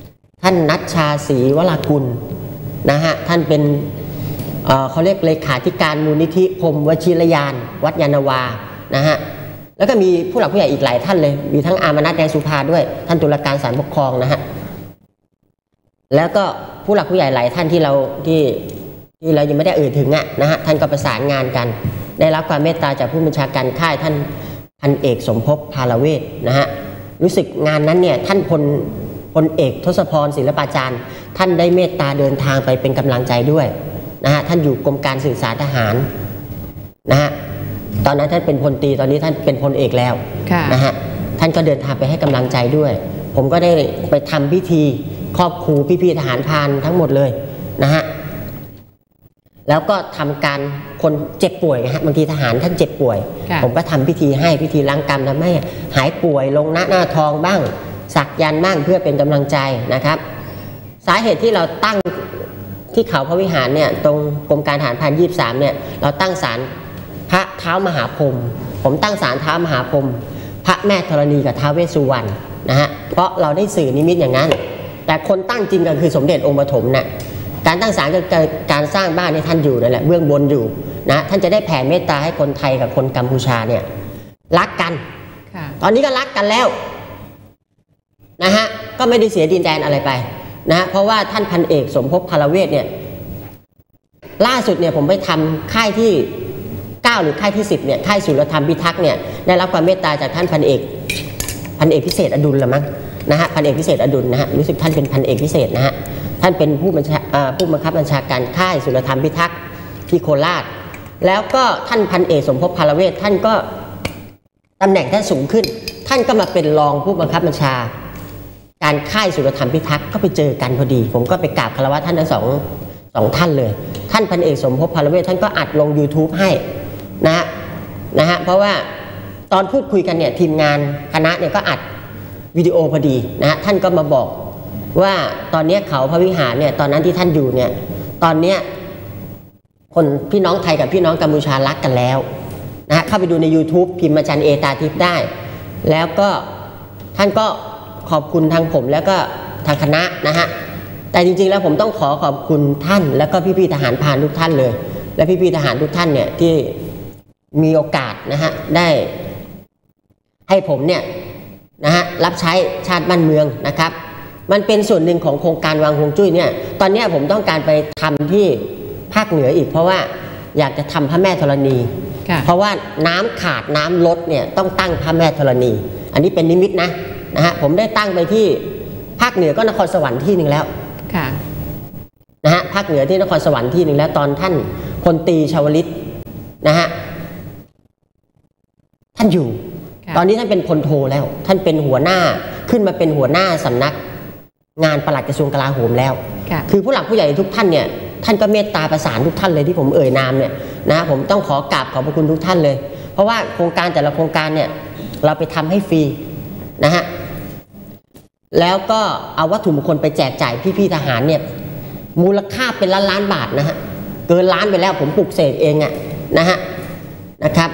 ท่านนัชชาศรีวรากุลนะฮะท่านเป็น เอ่อเขาเรียกเลขาธิการมูลนิธิพรหมวชิรยานวัดยานนาวานะฮะแล้วก็มีผู้หลักผู้ใหญ่อีกหลายท่านเลยมีทั้งอามนัสแดงสุภาด้วยท่านตุลาการศาลปกครองนะฮะแล้วก็ผู้หลักผู้ใหญ่หลายท่านที่เราที่ที่เรายังไม่ได้เอ่ยถึงอ่ะนะฮะท่านก็ประสานงานกันได้รับความเมตตาจากผู้บัญชาการค่ายท่านพันเอกสมภพภาลเวชนะฮะรู้สึกงานนั้นเนี่ยท่านพลพลเอกทศพรศิลปาจารย์ท่านได้เมตตาเดินทางไปเป็นกำลังใจด้วยนะฮะท่านอยู่กรมการสื่อสารทหารนะฮะตอนนั้นท่านเป็นพลตรีตอนนี้ท่านเป็นพลเอกแล้วนะฮะท่านก็เดินทางไปให้กำลังใจด้วยผมก็ได้ไปทำพิธีครอบครูพี่ๆทหารพรานทั้งหมดเลยนะฮะแล้วก็ทำการคนเจ็บป่วยนะฮะบางทีทหารท่านเจ็บป่วยผมก็ทำพิธีให้พิธีล้างกรรมทำให้หายป่วยลงหน้าหน้าทองบ้างสักยันต์บ้างเพื่อเป็นกำลังใจนะครับสาเหตุที่เราตั้งที่เขาพระวิหารเนี่ยตรงกรมการทหารพรานยี่สิบสามเนี่ยเราตั้งศาลพระเท้ามหาพรหมผมตั้งศาลเท้ามหาพรหมพระแม่ธรณีกับท้าวเวสสุวรรณนะฮะเพราะเราได้สื่อนิมิตอย่างนั้นแต่คนตั้งจริงก็คือสมเด็จองค์ปฐมนะ่ะการตั้งศาลกับการสร้างบ้านในท่านอยู่นั่นแหละเบื้องบนอยู่นะท่านจะได้แผ่เมตตาให้คนไทยกับคนกัมพูชาเนี่ยรักกันตอนนี้ก็รักกันแล้วนะฮะก็ไม่ได้เสียดินแดนอะไรไปนะเพราะว่าท่านพันเอกสมภพภาลเวชเนี่ยล่าสุดเนี่ยผมไปทำค่ายที่เก้าหรือค่ายที่สิบเนี่ยค่ายสุรธรรมพิทักษ์เนี่ยได้รับความเมตตาจากท่านพันเอกพันเอกพิเศษอดุลละมั้งนะฮะพันเอกพิเศษอดุลนะฮะรู้สึกท่านเป็นพันเอกพิเศษนะฮะท่านเป็นผู้บัญชาผู้บังคับบัญชาการค่ายสุรธรรมพิทักษ์ที่โคราชแล้วก็ท่านพันเอกสมภพภาลเวชท่านก็ตำแหน่งท่านสูงขึ้นท่านก็มาเป็นรองผู้บังคับบัญชาการค่ายสุรธรรมพิทักษ์ก็ไปเจอกันพอดีผมก็ไปกราบคารวะท่านทั้งสองสองท่านเลยท่านพันเอกสมภพภาลเวชท่านก็อัดลง YouTube ให้นะฮะนะฮะเพราะว่าตอนพูดคุยกันเนี่ยทีมงานคณะเนี่ยก็อัดวิดีโอพอดีนะฮะท่านก็มาบอกว่าตอนนี้เขาพระวิหารเนี่ยตอนนั้นที่ท่านอยู่เนี่ยตอนเนี้ยคนพี่น้องไทยกับพี่น้องกัมพูชารักกันแล้วนะฮะเข้าไปดูใน YouTube พิมพ์อาจารย์เอตาทิพย์ได้แล้วก็ท่านก็ขอบคุณทางผมแล้วก็ทางคณะนะฮะแต่จริงๆแล้วผมต้องขอขอบคุณท่านแล้วก็พี่ๆทหารพรานทุกท่านเลยและพี่ๆทหารทุกท่านเนี่ยที่มีโอกาสนะฮะได้ให้ผมเนี่ยนะฮะรับใช้ชาติบ้านเมืองนะครับมันเป็นส่วนหนึ่งของโครงการวางฮวงจุ้ยเนี่ยตอนนี้ผมต้องการไปทำที่ภาคเหนืออีกเพราะว่าอยากจะทำพระแม่ธรณีเพราะว่าน้ำขาดน้ำลดเนี่ยต้องตั้งพระแม่ธรณีอันนี้เป็นนิมิตนะนะฮะผมได้ตั้งไปที่ภาคเหนือก็นครสวรรค์ที่หนึ่งแล้วนะฮะภาคเหนือที่นครสวรรค์ที่หนึ่งแล้วตอนท่านพลตรีชวลิตนะฮะท่านอยู่ตอนนี้ท่านเป็นพลโทแล้วท่านเป็นหัวหน้าขึ้นมาเป็นหัวหน้าสำนักงานปลัดกระทรวงกลาโหมแล้วคือผู้หลักผู้ใหญ่ทุกท่านเนี่ยท่านก็เมตตาประสานทุกท่านเลยที่ผมเอ่ยนามเนี่ยนะผมต้องขอกราบขอบพระคุณทุกท่านเลยเพราะว่าโครงการแต่ละโครงการเนี่ยเราไปทำให้ฟรีนะฮะแล้วก็เอาวัตถุมงคลไปแจกจ่ายพี่ๆทหารเนี่ยมูลค่าเป็นล้านล้านบาทนะฮะเกินล้านไปแล้วผมปลุกเสกเองอะนะฮะนะครับ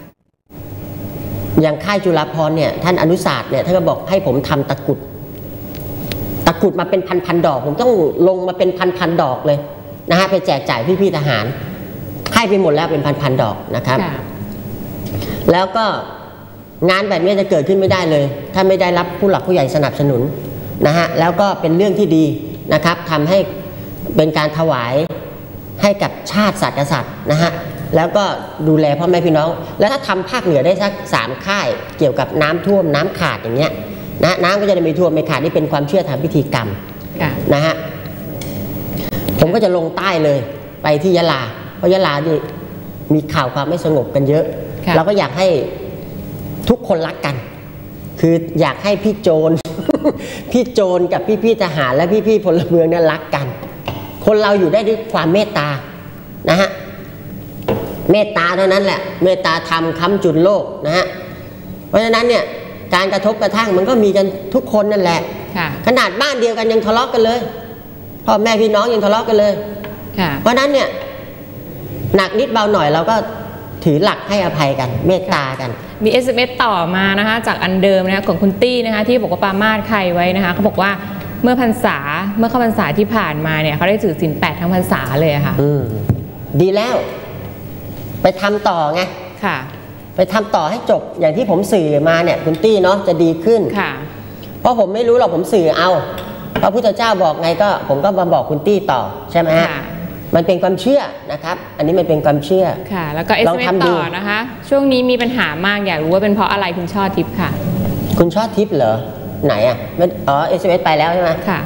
อย่างค่ายจุฬาภรณ์เนี่ยท่านอนุศาสตร์เนี่ยท่านก็บอกให้ผมทำตะกุดตะกุดมาเป็นพันๆดอกผมต้องลงมาเป็นพันๆดอกเลยนะฮะไปแจกจ่ายพี่ๆทหารให้ไปหมดแล้วเป็นพันๆดอกนะครับแล้วก็งานแบบนี้จะเกิดขึ้นไม่ได้เลยถ้าไม่ได้รับผู้หลักผู้ใหญ่สนับสนุนนะฮะแล้วก็เป็นเรื่องที่ดีนะครับทำให้เป็นการถวายให้กับชาติศาสตร์กษัตริย์นะฮะแล้วก็ดูแลพ่อแม่พี่น้องแล้วถ้าทำภาคเหนือได้สักสามค่ายเกี่ยวกับน้ำท่วมน้ำขาดอย่างเงี้ยนะน้ำก็จะไม่ท่วมไม่ขาดนี่เป็นความเชื่อทางพิธีกรรมนะฮะผมก็จะลงใต้เลยไปที่ยะลาเพราะยะลานี่มีข่าวความไม่สงบกันเยอะเราก็อยากให้ทุกคนรักกันคืออยากให้พี่โจร พี่โจรกับพี่ๆทหารและพี่ๆพลเมืองเนี่ยรักกันคนเราอยู่ได้ด้วยความเมตตานะฮะเมตตาเท่านั้นแหละเมตตาธรรมค้ำจุนโลกนะฮะเพราะฉะนั้นเนี่ยการกระทบกระทั่งมันก็มีกันทุกคนนั่นแหละขนาดบ้านเดียวกันยังทะเลาะกันเลยพ่อแม่พี่น้องยังทะเลาะกันเลยเพราะนั้นเนี่ยหนักนิดเบาหน่อยเราก็ถือหลักให้อภัยกันเมตตากันมี เอส เอ็ม เอส ต่อมานะคะจากอันเดิมนะคะของคุณตี้นะคะที่บอกว่าปามาสใครไว้นะคะเขาบอกว่าเมื่อพรรษาเมื่อเข้าพรรษาที่ผ่านมาเนี่ยเขาได้ถือศีลแปดทั้งพรรษาเลยค่ะอืมดีแล้วไปทำต่อไงค่ะไปทำต่อให้จบอย่างที่ผมสื่อมาเนี่ยคุณตี้เนาะจะดีขึ้นค่ะเพราะผมไม่รู้หรอกผมสื่อเอาพระพุทธเจ้าบอกไงก็ผมก็มาบอกคุณตี้ต่อใช่ไหมฮะมันเป็นความเชื่อนะครับอันนี้มันเป็นความเชื่อค่ะแล้วก็เอสเอ็มเอสต่อนะคะช่วงนี้มีปัญหามากอยากรู้ว่าเป็นเพราะอะไรคุณช่อทิพย์ค่ะคุณช่อทิพย์เหรอไหนอ่ะอ๋อเอสเอ็มเอสไปแล้วใช่ไหมค่ะ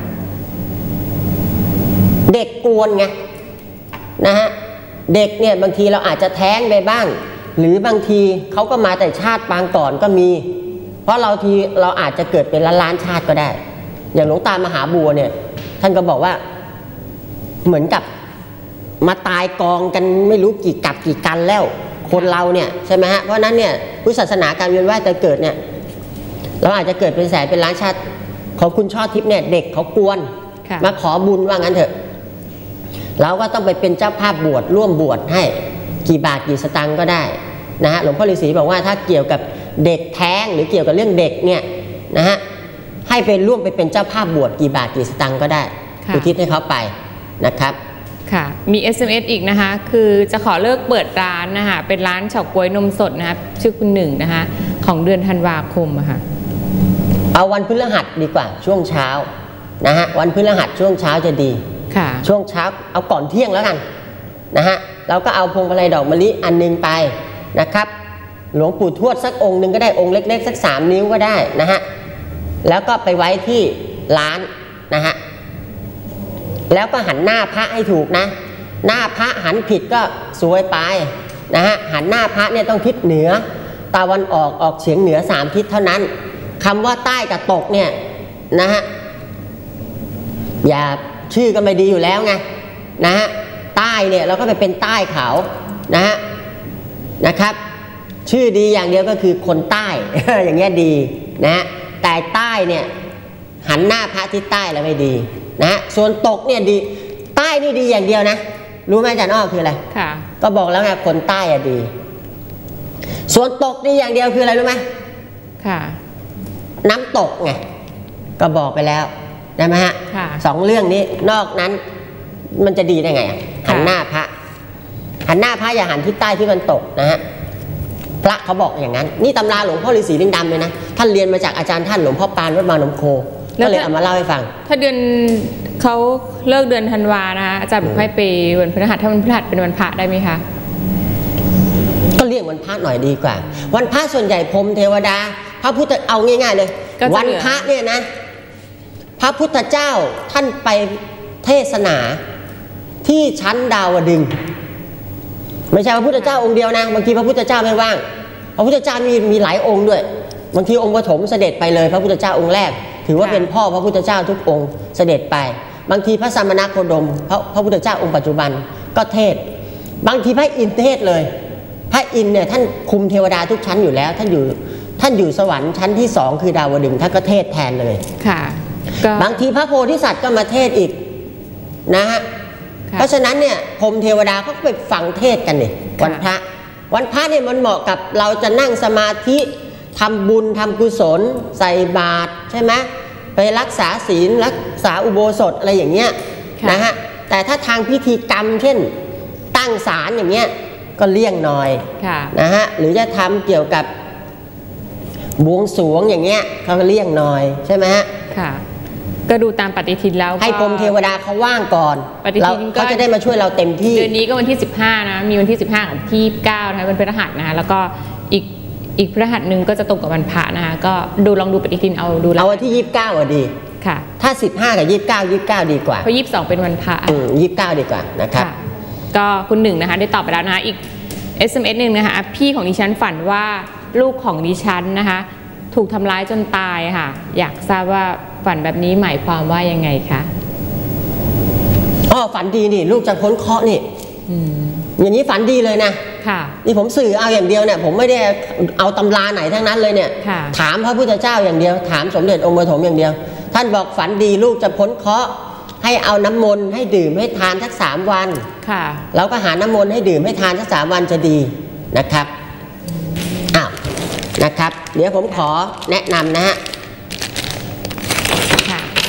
เด็กกวนไงนะฮะเด็กเนี่ยบางทีเราอาจจะแท้งไปบ้างหรือบางทีเขาก็มาแต่ชาติปางก่อนก็มีเพราะเราทีเราอาจจะเกิดเป็นล้านล้านชาติก็ได้อย่างหลวงตามหาบัวเนี่ยท่านก็บอกว่าเหมือนกับมาตายกองกันไม่รู้กี่กับกี่กันแล้วคนเราเนี่ยใช่ไหมฮะเพราะนั้นเนี่ยพุทธศาสนาการเวียนว่ายแต่เกิดเนี่ยเราอาจจะเกิดเป็นแสนเป็นล้านชาติของคุณช่อทิพย์เนี่ยเด็กเขากวนมาขอบุญว่างั้นเถอะเราก็ต้องไปเป็นเจ้าภาพบวชร่วมบวชให้กี่บาทกี่สตางค์ก็ได้นะฮะหลวงพ่อฤาษีบอกว่าถ้าเกี่ยวกับเด็กแท้งหรือเกี่ยวกับเรื่องเด็กเนี่ยนะฮะให้ไปร่วมไปเป็นเจ้าภาพบวชกี่บาทกี่สตางค์ก็ได้อุทิศให้เขาไปนะครับค่ะมี เอส เอ็ม เอส อีกนะคะคือจะขอเลิกเปิดร้านนะคะเป็นร้านเฉาก๊วยนมสดนะคะชื่อคุณหนึ่งนะคะของเดือนธันวาคมอะค่ะเอาวันพฤหัสดีกว่าช่วงเช้านะฮะวันพฤหัสช่วงเช้าจะดีค่ะช่วงเช้าเอาก่อนเที่ยงแล้วกันนะฮะเราก็เอาพวงมาลัยดอกมะลิอันนึงไปนะครับหลวงปู่ทวดสักองค์หนึ่งก็ได้องค์เล็กๆสักสามนิ้วก็ได้นะฮะแล้วก็ไปไว้ที่ร้านนะฮะแล้วก็หันหน้าพระให้ถูกนะหน้าพระหันผิดก็ซวยไปนะฮะหันหน้าพระเนี่ยต้องทิศเหนือตะวันออกออกเฉียงเหนือสามทิศเท่านั้นคำว่าใต้กับตกเนี่ยนะฮะอย่าชื่อก็ไม่ดีอยู่แล้วไงนะฮะใต้เนี่ยเราก็ไปเป็นใต้เขานะฮะนะครับชื่อดีอย่างเดียวก็คือคนใต้ อย่างเงี้ยดีนะฮะแต่ใต้เนี่ยหันหน้าพระทิศใต้แล้วไม่ดีนะฮะส่วนตกเนี่ยดีใต้นี่ดีอย่างเดียวนะรู้ไหมอาจารย์อ้อคืออะไรค่ะก็บอกแล้วไงคนใต้อะดีส่วนตกนี่อย่างเดียวคืออะไรรู้ไหมค่ะน้ำตกไงก็บอกไปแล้วได้ไหมฮะสองเรื่องนี้นอกนั้นมันจะดีได้ไงหันหน้าพระหันหน้าพระอย่าหันทิศใต้ที่มันตกนะฮะพระเขาบอกอย่างนั้นนี่ตำราหลวงพ่อฤาษีลิงดำเลยนะท่านเรียนมาจากอาจารย์ท่านหลวงพ่อปานวัดบางน้ำโคก็เลยเอามาเล่าให้ฟังถ้าเดือนเขาเลิกเดือนธันวานะคะอาจารย์บอกให้ไปวันพฤหัสถ้าวันพฤหัสเป็นวันพระได้ไหมคะก็เรียกวันพระหน่อยดีกว่าวันพระส่วนใหญ่พรหมเทวดาพระพุทธเอาง่ายๆเลยวันพระเนี่ยนะพระพุทธเจ้าท่านไปเทศนาที่ชั้นดาวดึงส์ไม่ใช่พระพุทธเจ้าองค์เดียวนะบางทีพระพุทธเจ้าไม่ว่างพระพุทธเจ้ามีมีหลายองค์ด้วยบางทีองค์ปฐมเสด็จไปเลยพระพุทธเจ้าองค์แรกถือว่าเป็นพ่อพระพุทธเจ้าทุกองค์เสด็จไปบางทีพระสัมมาโคดมพระพระพุทธเจ้าองค์ปัจจุบันก็เทศบางทีพระอินทร์เทศเลยพระอินทร์เนี่ยท่านคุมเทวดาทุกชั้นอยู่แล้วท่านอยู่ท่านอยู่สวรรค์ชั้นที่สองคือดาวดึงส์ท่านก็เทศแทนเลยค่ะบางทีพระโพธิสัตว์ก็มาเทศอีกนะฮะเพราะฉะนั้นเนี่ยพรหมเทวดาเขาก็ไปฟังเทศกันนี่วันพระวันพระเนี่ยมันเหมาะกับเราจะนั่งสมาธิทำบุญทำกุศลใส่บาตรใช่ไหมไปรักษาศีลรักษาอุโบสถอะไรอย่างเงี้ยนะฮะแต่ถ้าทางพิธีกรรมเช่นตั้งศาลอย่างเงี้ยก็เลี่ยงหน่อยนะฮะหรือจะทำเกี่ยวกับบวงสรวงอย่างเงี้ยเขาก็เลี่ยงหน่อยใช่ไหมฮะค่ะก็ดูตามปฏิทินแล้วให้พรหมเทวดาเขาว่างก่อนเราเขาจะได้มาช่วยเราเต็มที่เดือนนี้ก็วันที่สิบห้านะมีวันที่สิบห้ากับที่ยี่สิบเก้านะคะเป็นพฤหัสนะคะแล้วก็อีกอีกพฤหัสหนึ่งก็จะตรงกับวันพระนะคะก็ดูลองดูปฏิทินเอาดูเอาวันที่ยี่สิบเก้าอ่ะดีค่ะถ้าสิบห้ากับยี่สิบเก้า ยี่สิบเก้าดีกว่าเพราะยี่สิบสองเป็นวันพระอืมยี่สิบเก้าดีกว่านะครับก็คุณหนึ่งนะคะได้ตอบไปแล้วนะคะอีก เอส เอ็ม เอส หนึ่งนะคะพี่ของดิฉันฝันว่าลูกของดิฉันนะคะถูกทำร้ายจนตายค่ะอยากทราบว่าฝันแบบนี้หมายความว่ายังไงคะอ๋อฝันดีนี่ลูกจะพ้นเคราะห์นี่อย่างนี้ฝันดีเลยนะค่ะนี่ผมสื่อเอาอย่างเดียวเนี่ยผมไม่ได้เอาตำราไหนทั้งนั้นเลยเนี่ยถามพระพุทธเจ้าอย่างเดียวถามสมเด็จองค์ปฐมอย่างเดียวท่านบอกฝันดีลูกจะพ้นเคราะห์ให้เอาน้ำมนต์ให้ดื่มให้ทานสักสามวันค่ะแล้วก็หาน้ำมนต์ให้ดื่มให้ทานสักสามวันจะดีนะครับอ้าวนะครับเดี๋ยวผมขอแนะนำนะฮะ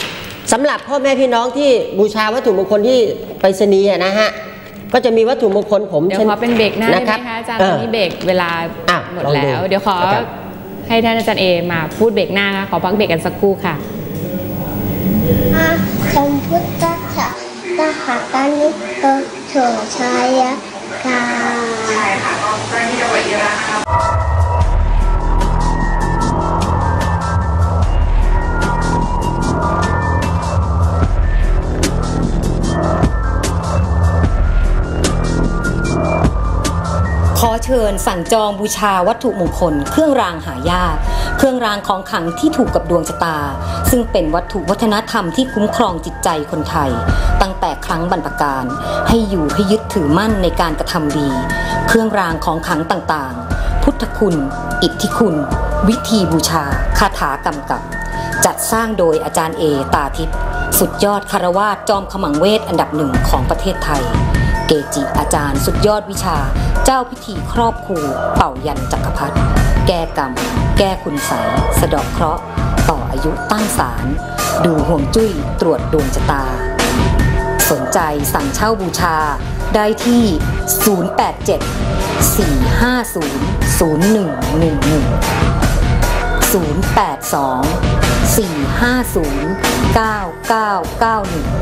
สำหรับพ่อแม่พี่น้องที่บูชาวัตถุมงคลที่ไปรษณีย์นะฮะก็จะมีวัตถุมงคลผมเดี๋ยวขอเป็นเบรกหน้าได้ไหมรับคะอาจารย์ตอนนี้เบรกเวลาหมดแล้ว เดี๋ยวขอให้ท่านอาจารย์เอมาพูดเบรกหน้าขอพักเบรกกันสักครู่ค่ะอาสมพุทธัสสะตหาตานิโตโฉชายะกาขอเชิญสั่งจองบูชาวัตถุมงคลเครื่องรางหายากเครื่องรางของขลังที่ถูกกับดวงชะตาซึ่งเป็นวัตถุวัฒนธรรมที่คุ้มครองจิตใจคนไทยตั้งแต่ครั้งบรรพกาลให้อยู่ให้ยึดถือมั่นในการกระทำดีเครื่องรางของขลังต่างๆพุทธคุณอิทธิคุณวิธีบูชาคาถากำกับจัดสร้างโดยอาจารย์เอตาทิพย์สุดยอดคารวาสจอมขมังเวทอันดับหนึ่งของประเทศไทยเกจิอาจารย์สุดยอดวิชาเจ้าพิธีครอบครูเป่ายันจักรพรรดิแก้กรรมแก้คุณไสยสะเดาะเคราะห์ต่ออายุตั้งศาลดูห่วงจุ้ยตรวจดวงชะตาสนใจสั่งเช่าบูชาได้ที่ศูนย์ แปด เจ็ด สี่ ห้า ศูนย์ ศูนย์ หนึ่ง หนึ่ง หนึ่ง ศูนย์ แปด สอง สี่ ห้า ศูนย์ เก้า เก้า เก้า หนึ่ง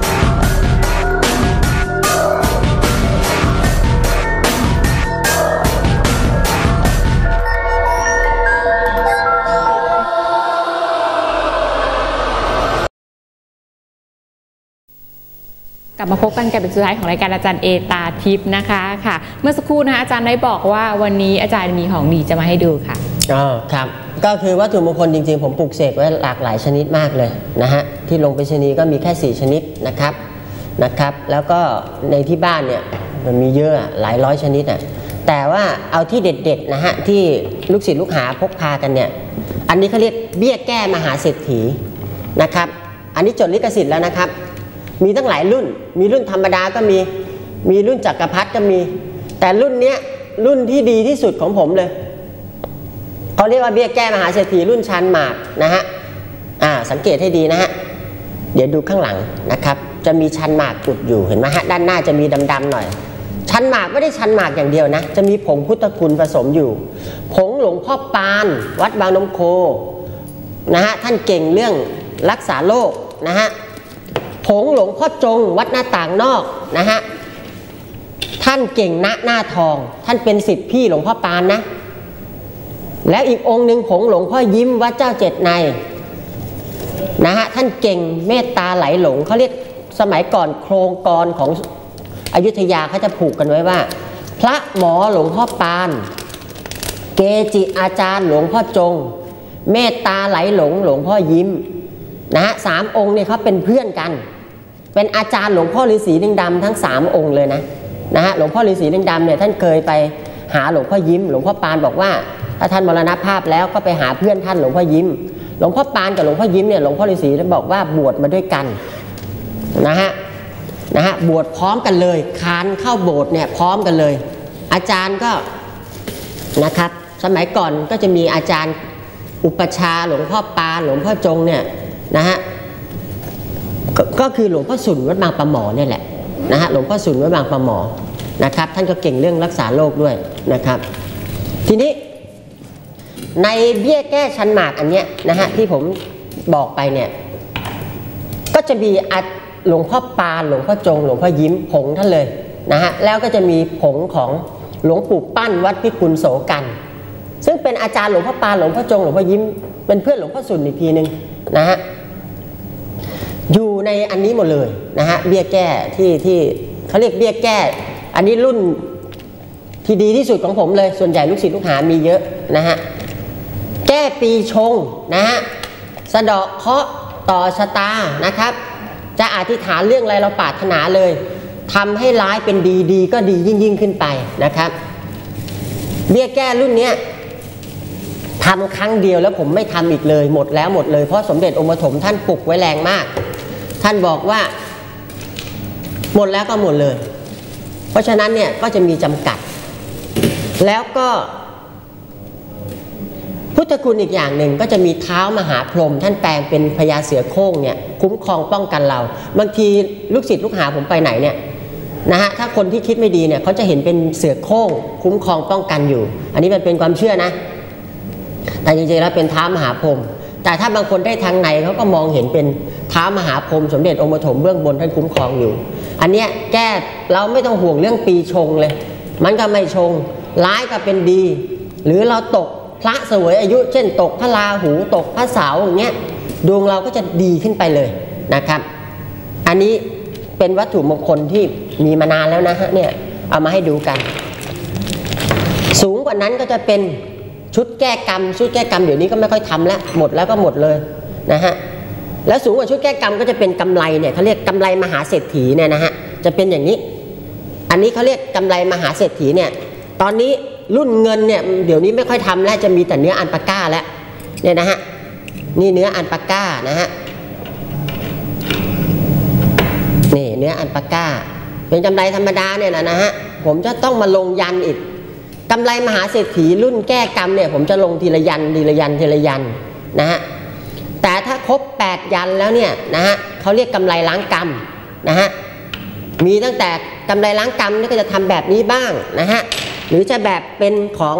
กลับมาพบกันกับเป็นสุดท้ายของรายการอาจารย์เอตาทิพย์นะคะค่ะเมื่อสักครู่นะคะอาจารย์ได้บอกว่าวันนี้อาจารย์มีของดีจะมาให้ดูค่ะอ๋อครับก็คือวัตถุมงคลจริงๆผมปลูกเสกไว้หลากหลายชนิดมากเลยนะฮะที่ลงไปรษณีย์ก็มีแค่สี่ชนิดนะครับนะครับแล้วก็ในที่บ้านเนี่ยมันมีเยอะหลายร้อยชนิดอ่ะแต่ว่าเอาที่เด็ดๆนะฮะที่ลูกศิษย์ลูกหาพกพากันเนี่ยอันนี้เขาเรียกเบี้ยแก้มหาเศรษฐีนะครับอันนี้จดลิขสิทธิ์แล้วนะครับมีตั้งหลายรุ่นมีรุ่นธรรมดาก็มีมีรุ่นจักรพรรดิก็มีแต่รุ่นเนี้ยรุ่นที่ดีที่สุดของผมเลยเขาเรียกว่าเบี้ยแก้มหาเศรษฐีรุ่นชันหมากนะฮะอ่าสังเกตให้ดีนะฮะเดี๋ยวดูข้างหลังนะครับจะมีชันหมากจุดอยู่เห็นไหมฮะด้านหน้าจะมีดำๆหน่อยชันหมากไม่ได้ชันหมากอย่างเดียวนะจะมีผงพุทธคุณผสมอยู่ผงหลวงพ่อปานวัดบางน้ำโคนะฮะท่านเก่งเรื่องรักษาโรคนะฮะผงหลวงพ่อจงวัดหน้าต่างนอกนะฮะท่านเก่งณหน้าทองท่านเป็นศิษย์พี่หลวงพ่อปานนะแล้วอีกองค์หนึ่งผงหลวงพ่อยิ้มวัดเจ้าเจ็ดในนะฮะท่านเก่งเมตตาไหลหลงเขาเรียกสมัยก่อนโครงกรของอยุธยาเขาจะผูกกันไว้ว่าพระหมอหลวงพ่อปานเกจิอาจารย์หลวงพ่อจงเมตตาไหลหลงหลวงพ่อยิ้มนะฮะสามองค์เนี่ยเขาเป็นเพื่อนกันเป็นอาจารย์หลวงพ่อฤาษีลิงดำทั้งสามองค์เลยนะนะฮะหลวงพ่อฤาษีลิงดำเนี่ยท่านเคยไปหาหลวงพ่อยิ้มหลวงพ่อปานบอกว่าถ้าท่านมรณภาพแล้วก็ไปหาเพื่อนท่านหลวงพ่อยิ้มหลวงพ่อปานกับหลวงพ่อยิ้มเนี่ยหลวงพ่อฤาษีท่านบอกว่าบวชมาด้วยกันนะฮะนะฮะบวชพร้อมกันเลยคานเข้าโบสถ์เนี่ยพร้อมกันเลยอาจารย์ก็นะครับสมัยก่อนก็จะมีอาจารย์อุปชาหลวงพ่อปานหลวงพ่อจงเนี่ยนะฮะ ก, ก็คือหลวงพ่อสุนวัดบางปะหมอเนี่ยแหละนะฮะหลวงพ่อสุนวัดบางปะหมอนะครับท่านก็เก่งเรื่องรักษาโรคด้วยนะครับทีนี้ในเบี้ยแก้ชันหมากอันเนี้ยนะฮะที่ผมบอกไปเนี่ยก็จะมีหลวงพ่อปานหลวงพ่อจงหลวงพ่อยิ้มผงท่านเลยนะฮะแล้วก็จะมีผงของหลวงปู่ปั้นวัดพิกุลโสกันซึ่งเป็นอาจารย์หลวงพ่อปานหลวงพ่อจงหลวงพ่อยิ้มเป็นเพื่อนหลวงพ่อสุนอีกทีนึงนะฮะอยู่ในอันนี้หมดเลยนะฮะเบี้ยแก้ที่ที่เขาเรียกเบี้ยแก้อันนี้รุ่นที่ดีที่สุดของผมเลยส่วนใหญ่ลูกศิษย์ลูกหามีเยอะนะฮะแก้ปีชงนะฮะสะเดาะเคราะห์ต่อชะตานะครับจะอธิษฐานเรื่องอะไรเราปรารถนาเลยทำให้ร้ายเป็นดีดีก็ดียิ่งยิ่งขึ้นไปนะครับเบี้ยแก้รุ่นนี้ทำครั้งเดียวแล้วผมไม่ทำอีกเลยหมดแล้วหมดเลยเพราะสมเด็จองค์ปฐมท่านปลุกไว้แรงมากท่านบอกว่าหมดแล้วก็หมดเลยเพราะฉะนั้นเนี่ยก็จะมีจำกัดแล้วก็พุทพุทธคุณอีกอย่างหนึ่งก็จะมีเท้ามหาพรหมท่านแปลงเป็นพญาเสือโคร่งเนี่ยคุ้มครองป้องกันเราบางทีลูกศิษย์ลูกหาผมไปไหนเนี่ยนะฮะถ้าคนที่คิดไม่ดีเนี่ยเขาจะเห็นเป็นเสือโคร่งคุ้มครองป้องกันอยู่อันนี้มันเป็นความเชื่อนะแต่จริงๆแล้วเป็นเท้ามหาพรหมแต่ถ้าบางคนได้ทางในเขาก็มองเห็นเป็นเท้ามหาพรหมสมเด็จองค์ปฐมเบื้องบนท่านคุ้มครองอยู่อันเนี้ยแก้เราไม่ต้องห่วงเรื่องปีชงเลยมันก็ไม่ชงร้ายก็เป็นดีหรือเราตกพระเสวยอายุเช่นตกพระราหูตกพระเสาร์อย่างเงี้ยดวงเราก็จะดีขึ้นไปเลยนะครับอันนี้เป็นวัตถุมงคลที่มีมานานแล้วนะฮะเนี่ยเอามาให้ดูกันสูงกว่านั้นก็จะเป็นชุดแก้กรรมชุดแก้กรรมเดี๋ยวนี้ก็ไม่ค่อยทำแล้วหมดแล้วก็หมดเลยนะฮะแล้วสูงกว่าชุดแก้กรรมก็จะเป็นกำไรเนี่ยเขาเรียกกำไรมหาเศรษฐีเนี่ยนะฮะจะเป็นอย่างนี้อันนี้เขาเรียกกำไรมหาเศรษฐีเนี่ยตอนนี้รุ่นเงินเนี่ยเดี๋ยวนี้ไม่ค่อยทำแล้วจะมีแต่เนื้ออัลปาก้าแล้วเนี่ยนะฮะนี่เนื้ออัลปาก้านะฮะนี่เนื้ออัลปาก้าเป็นกำไรธรรมดาเนี่ยนะฮะผมจะต้องมาลงยันอีกกำไรมหาเศรษฐีรุ่นแก้กรรมเนี่ยผมจะลงทีละยันทีละยันทีละยันนะฮะแต่ถ้าครบแปดยันแล้วเนี่ยนะฮะเขาเรียกกำไรล้างกรรมนะฮะมีตั้งแต่กำไรล้างกรรมนี่ก็จะทำแบบนี้บ้างนะฮะหรือจะแบบเป็นของ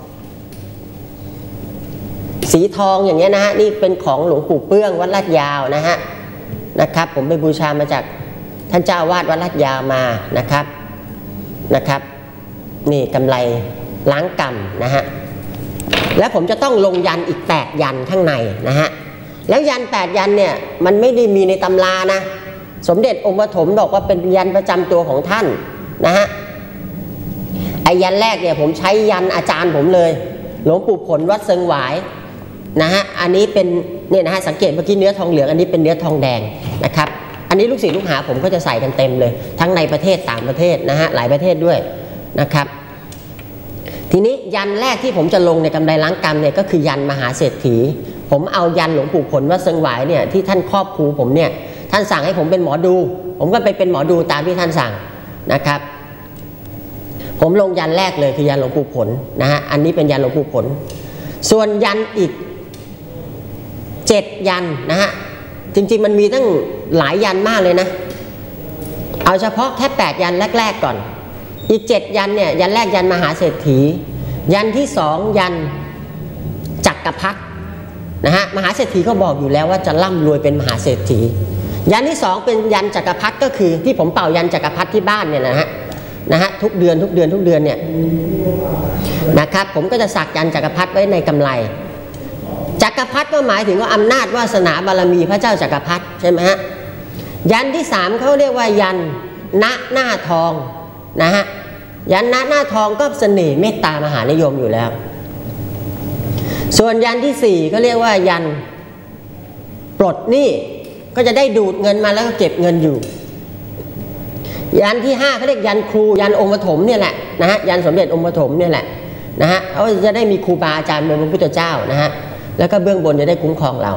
สีทองอย่างเงี้ยนะฮะนี่เป็นของหลวงปู่เปื้องวัดลาดยาวนะฮะนะครับผมไปบูชามาจากท่านเจ้าวาดวัดลาดยาวมานะครับนะครับนี่กำไรล้างกรรมนะฮะแล้วผมจะต้องลงยันอีกแปดยันข้างในนะฮะแล้วยันแปดยันเนี่ยมันไม่ได้มีในตำรานะสมเด็จองค์ปฐมบอกว่าเป็นยันประจำตัวของท่านนะฮะไอ้ยันแรกเนี่ยผมใช้ยันอาจารย์ผมเลยหลวงปู่ผลวัดเซิงหวายนะฮะอันนี้เป็นเนี่ยนะฮะสังเกตเมื่อกี้เนื้อทองเหลืองอันนี้เป็นเนื้อทองแดงนะครับอันนี้ลูกศิษย์ลูกหาผมก็จะใส่กันเต็มเลยทั้งในประเทศต่างประเทศนะฮะหลายประเทศด้วยนะครับทีนี้ยันแรกที่ผมจะลงในกำไรล้างกรรมเนี่ยก็คือยันมหาเศรษฐีผมเอายันหลวงปู่ผลวัดเซิงหวายเนี่ยที่ท่านครอบครูผมเนี่ยท่านสั่งให้ผมเป็นหมอดูผมก็ไปเป็นหมอดูตามที่ท่านสั่งนะครับผมลงยันแรกเลยคือยันหลวงปู่ผลนะฮะอันนี้เป็นยันหลวงปู่ผลส่วนยันอีกเจ็ดยันนะฮะจริงๆมันมีตั้งหลายยันมากเลยนะเอาเฉพาะแค่แปดยันแรกๆก่อนอีกเจ็ดยันเนี่ยยันแรกยันมหาเศรษฐียันที่สองยันจักรพรรดินะฮะมหาเศรษฐีก็บอกอยู่แล้วว่าจะร่ำรวยเป็นมหาเศรษฐียันที่สองเป็นยันจักรพรรดิก็คือที่ผมเป่ายันจักรพรรดิที่บ้านเนี่ยนะฮะนะฮะทุกเดือนทุกเดือนทุกเดือนเนี่ยนะครับผมก็จะสักยันจักรพรรดิไว้ในกำไรจักรพรรดิก็หมายถึงว่าอำนาจวาสนาบารมีพระเจ้าจักรพรรดิใช่ไหมฮะยันที่สามเขาเรียกว่ายันณหน้าทองนะฮะยันณหน้าทองก็เสน่ห์เมตตามหานิยมอยู่แล้วส่วนยันที่สี่ก็เรียกว่ายันปลดหนี้ก็จะได้ดูดเงินมาแล้วก็เก็บเงินอยู่ยันที่ห้าเขาเรียกยันครูยันองค์ปฐมเนี่ยแหละนะฮะยันสมเด็จองค์ปฐมเนี่ยแหละนะฮะเขาจะได้มีครูบาอาจารย์เป็นพระพุทธเจ้านะฮะแล้วก็เบื้องบนจะได้คุ้มครองเรา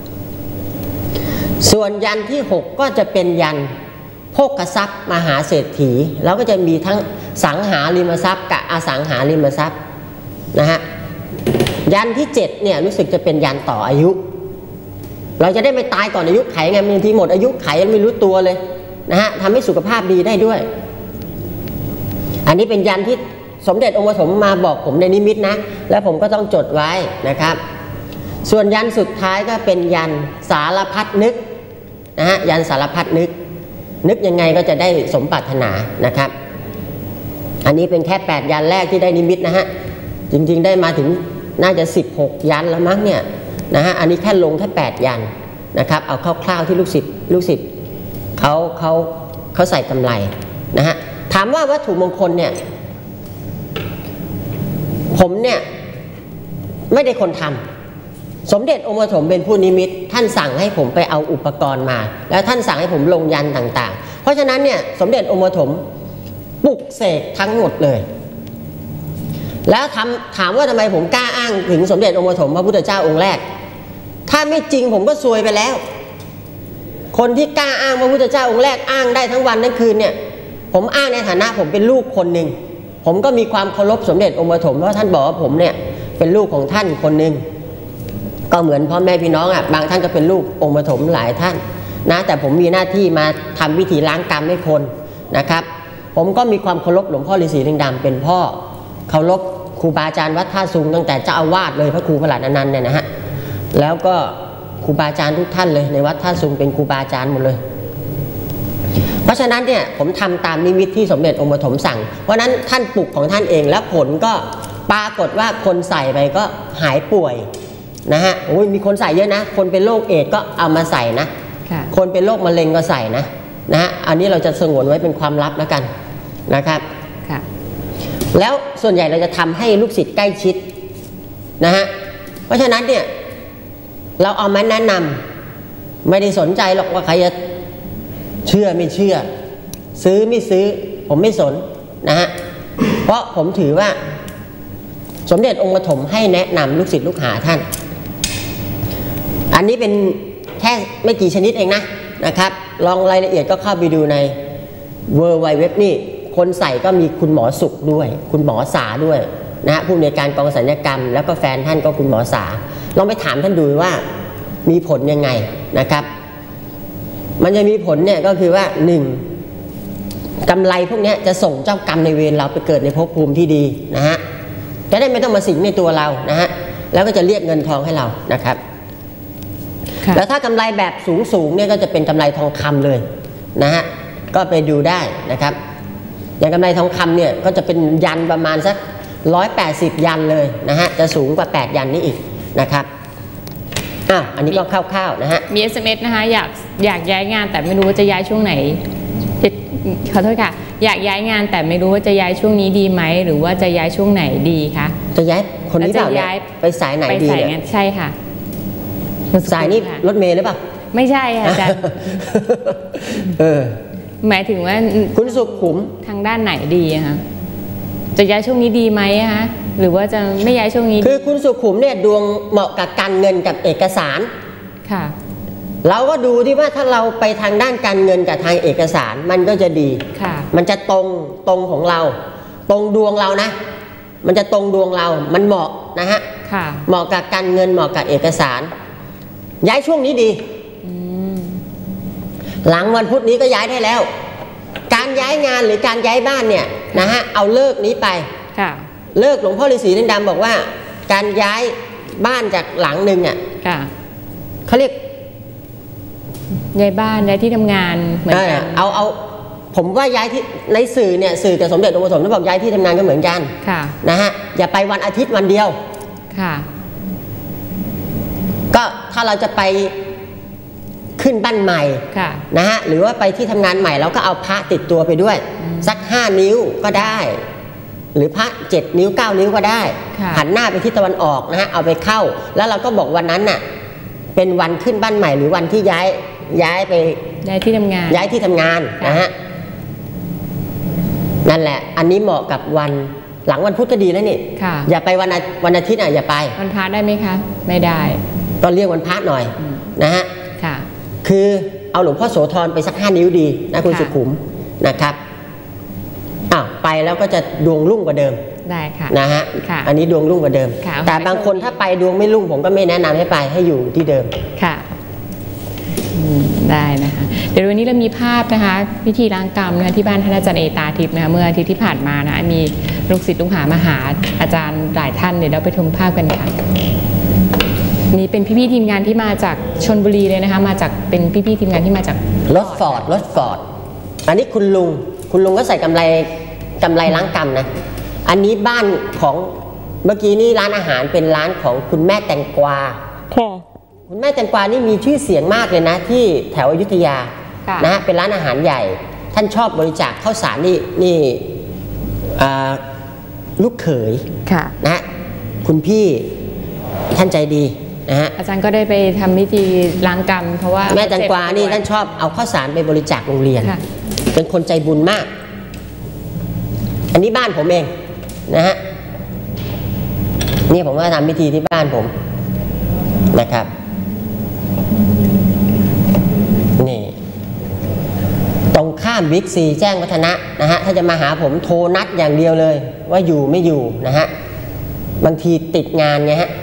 ส่วนยันที่หกก็จะเป็นยันโภคทรัพย์มหาเศรษฐีแล้วก็จะมีทั้งสังหาริมทรัพย์กับอสังหาริมทรัพย์นะฮะยันที่เจ็ดเนี่ยรู้สึกจะเป็นยันต่ออายุเราจะได้ไม่ตายก่อนอายุไขไงบางทีหมดอายุไขไม่รู้ตัวเลยนะฮะทำให้สุขภาพดีได้ด้วยอันนี้เป็นยันที่สมเด็จองค์ปฐมมาบอกผมในนิมิตนะแล้วผมก็ต้องจดไว้นะครับส่วนยันสุดท้ายก็เป็นยันสารพัดนึกนะฮะยันสารพัดนึกนึกยังไงก็จะได้สมปรารถนานะครับอันนี้เป็นแค่แปดยันแรกที่ได้นิมิตนะฮะจริงๆได้มาถึงน่าจะสิบหกยันแล้วมั้งเนี่ยนะฮะอันนี้แค่ลงแค่แปดยันนะครับเอาคร่าวๆที่ลูกศิษย์ลูกศิษย์เขาเขาเขาใส่กำไรนะฮะถามว่าวัตถุมงคลเนี่ยผมเนี่ยไม่ได้คนทำสมเด็จองค์ปฐมเป็นผู้นิมิตท่านสั่งให้ผมไปเอาอุปกรณ์มาแล้วท่านสั่งให้ผมลงยันต่างๆเพราะฉะนั้นเนี่ยสมเด็จองค์ปฐมปลุกเสกทั้งหมดเลยแล้วทำถามว่าทำไมผมกล้าอ้างถึงสมเด็จองค์ปฐมพระพุทธเจ้าองค์แรกถ้าไม่จริงผมก็ซวยไปแล้วคนที่กล้าอ้างพระพุทธเจ้าองค์แรกอ้างได้ทั้งวันทั้งคืนเนี่ยผมอ้างในฐานะผมเป็นลูกคนหนึ่งผมก็มีความเคารพสมเด็จองค์ปฐมเพราะท่านบอกว่าผมเนี่ยเป็นลูกของท่านคนหนึ่งก็เหมือนพ่อแม่พี่น้องอ่ะบางท่านก็เป็นลูกองค์ปฐมหลายท่านนะแต่ผมมีหน้าที่มาทำวิธีล้างกรรมให้คนนะครับผมก็มีความเคารพหลวงพ่อฤาษีลิงดำเป็นพ่อเคารพครูบาอาจารย์วัดท่าซุงตั้งแต่เจ้าอาวาสเลยพระครูประหลัดอนันต์เนี่ยนะฮะแล้วก็ครูบาอาจารย์ทุกท่านเลยในวัดท่าซุงเป็นครูบาอาจารย์หมดเลยเพราะฉะนั้นเนี่ยผมทำตามนิมิตที่สมเด็จองค์ปฐมสั่งเพราะนั้นท่านปลุกของท่านเองแล้วผลก็ปรากฏว่าคนใส่ไปก็หายป่วยนะฮะโอ้ยมีคนใส่เยอะนะคนเป็นโรคเอดส์ก็เอามาใส่นะคนเป็นโรคมะเร็งก็ใส่นะนะฮะอันนี้เราจะสงวนไว้เป็นความลับแล้วกันนะครับแล้วส่วนใหญ่เราจะทำให้ลูกศิษย์ใกล้ชิดนะฮะเพราะฉะนั้นเนี่ยเราเอามาแนะนำไม่ได้สนใจหรอกว่าใครจะเชื่อไม่เชื่อซื้อไม่ซื้อผมไม่สนนะฮะเพราะผมถือว่าสมเด็จองค์ปฐมให้แนะนำลูกศิษย์ลูกหาท่านอันนี้เป็นแค่ไม่กี่ชนิดเองนะนะครับลองรายละเอียดก็เข้าไปดูใน เวิลด์ ไวด์ เว็บ นี่คนใส่ก็มีคุณหมอสุขด้วยคุณหมอสาด้วยนะฮะผู้อำนวยการกองศัลยกรรมแล้วก็แฟนท่านก็คุณหมอสาลองไปถามท่านดูว่ามีผลยังไงนะครับมันจะมีผลเนี่ยก็คือว่าหนึ่งกำไรพวกนี้จะส่งเจ้ากรรมในเวรเราไปเกิดในภพภูมิที่ดีนะฮะจะได้ไม่ต้องมาสิงในตัวเรานะฮะแล้วก็จะเรียกเงินทองให้เรานะครับแล้วถ้ากำไรแบบสูงสูงเนี่ยก็จะเป็นกำไรทองคำเลยนะฮะก็ไปดูได้นะครับอย่างกำไรทองคำเนี่ยก็จะเป็นยันประมาณสักร้อยแปดสิบยันเลยนะฮะจะสูงกว่าแปดยันนี้อีกนะครับอ้าวอันนี้ก็คร่าวๆนะฮะมี เอส เอ็ม เอส นะคะอยากอยากย้ายงานแต่ไม่รู้ว่าจะย้ายช่วงไหนขอโทษค่ะอยากย้ายงานแต่ไม่รู้ว่าจะย้ายช่วงนี้ดีไหมหรือว่าจะย้ายช่วงไหนดีคะจะย้ายคนนี้เปล่าเนี่ยไปสายไหนดีเนี่ยใช่ค่ะสายนี้รถเมล์หรือเปล่าไม่ใช่ค่ะอาจารย์เออหมายถึงว่าคุณสุขุมทางด้านไหนดีคะจะย้ายช่วงนี้ดีไหมคะหรือว่าจะไม่ย้ายช่วงนี้คือคุณสุขุมเนี่ยดวงเหมาะกับการเงินกับเอกสารค่ะเราก็ดูที่ว่าถ้าเราไปทางด้านการเงินกับทางเอกสารมันก็จะดีค่ะมันจะตรงตรงของเราตรงดวงเรานะมันจะตรงดวงเรามันเหมาะนะฮะค่ะเหมาะกับการเงินเหมาะกับเอกสารย้ายช่วงนี้ดีหลังวันพุธนี้ก็ย้ายได้แล้วการย้ายงานหรือการย้ายบ้านเนี่ยนะฮะเอาเลิกนี้ไปเลิกหลวงพ่อฤาษีลิงดำบอกว่าการย้ายบ้านจากหลังหนึ่งอ่ะเขาเรียกย้ายบ้านย้ายที่ทำงานเหมือนกันเอาเอาผมว่าย้ายที่ในสื่อเนี่ยสื่อกับสมเด็จองค์ปฐมท่านบอกย้ายที่ทำงานก็เหมือนกันนะฮะอย่าไปวันอาทิตย์วันเดียวค่ะก็ถ้าเราจะไปขึ้นบ้านใหม่นะฮะหรือว่าไปที่ทำงานใหม่เราก็เอาพระติดตัวไปด้วยสักห้านิ้วก็ได้หรือพระเจ็ดนิ้วเก้านิ้วก็ได้หันหน้าไปทิศตะวันออกนะฮะเอาไปเข้าแล้วเราก็บอกวันนั้นน่ะเป็นวันขึ้นบ้านใหม่หรือวันที่ย้ายย้ายไปย้ายที่ทำงานย้ายที่ทำงานนะฮะนั่นแหละอันนี้เหมาะกับวันหลังวันพุธก็ดีแล้วนี่อย่าไปวันวันอาทิตย์อ่ะอย่าไปวันพระได้ไหมคะไม่ได้ต้องเรียกวันพระหน่อยนะฮะค่ะคือเอาหลวงพ่อโสธรไปสักห้านิ้วดีนะคุณสุขุมนะครับอ้าวไปแล้วก็จะดวงรุ่งกว่าเดิมได้ค่ะนะฮะอันนี้ดวงรุ่งกว่าเดิมแต่บางคนถ้าไปดวงไม่รุ่งผมก็ไม่แนะนำให้ไปให้อยู่ที่เดิมค่ะได้นะคะเดี๋ยววันนี้เรามีภาพนะคะพิธีล้างกรรมนะคะที่บ้านท่านอาจารย์เอตาทิพย์นะคะเมื่ออาทิตย์ที่ผ่านมานะมีลูกศิษย์ลูกหามาหาอาจารย์หลายท่านเดี๋ยวเราไปชมภาพกันค่ะนี่เป็นพี่ๆทีมงานที่มาจากชลบุรีเลยนะคะมาจากเป็นพี่ๆทีมงานที่มาจากรถฟอร์ดรถฟอร์ดอันนี้คุณลุงคุณลุงก็ใส่กำไรกำไรล้างกรรมนะอันนี้บ้านของเมื่อกี้นี่ร้านอาหารเป็นร้านของคุณแม่แตงกวาค่ะคุณแม่แตงกวานี่มีชื่อเสียงมากเลยนะที่แถวอยุธยานะฮะเป็นร้านอาหารใหญ่ท่านชอบบริจาคข้าวสารนี่นี่ลูกเขยนะฮะคุณพี่ท่านใจดีนะฮะอาจารย์ก็ได้ไปทำพิธีล้างกรรมเพราะว่าแม่แตงกวานี่ท่านชอบเอาข้าวสารไปบริจาคโรงเรียนเป็นคนใจบุญมากอันนี้บ้านผมเองนะฮะนี่ผมก็ทำพิธีที่บ้านผมนะครับนี่ตรงข้ามบิ๊กซีแจ้งวัฒนะนะฮะถ้าจะมาหาผมโทรนัดอย่างเดียวเลยว่าอยู่ไม่อยู่นะฮะบางทีติดงานไงฮะ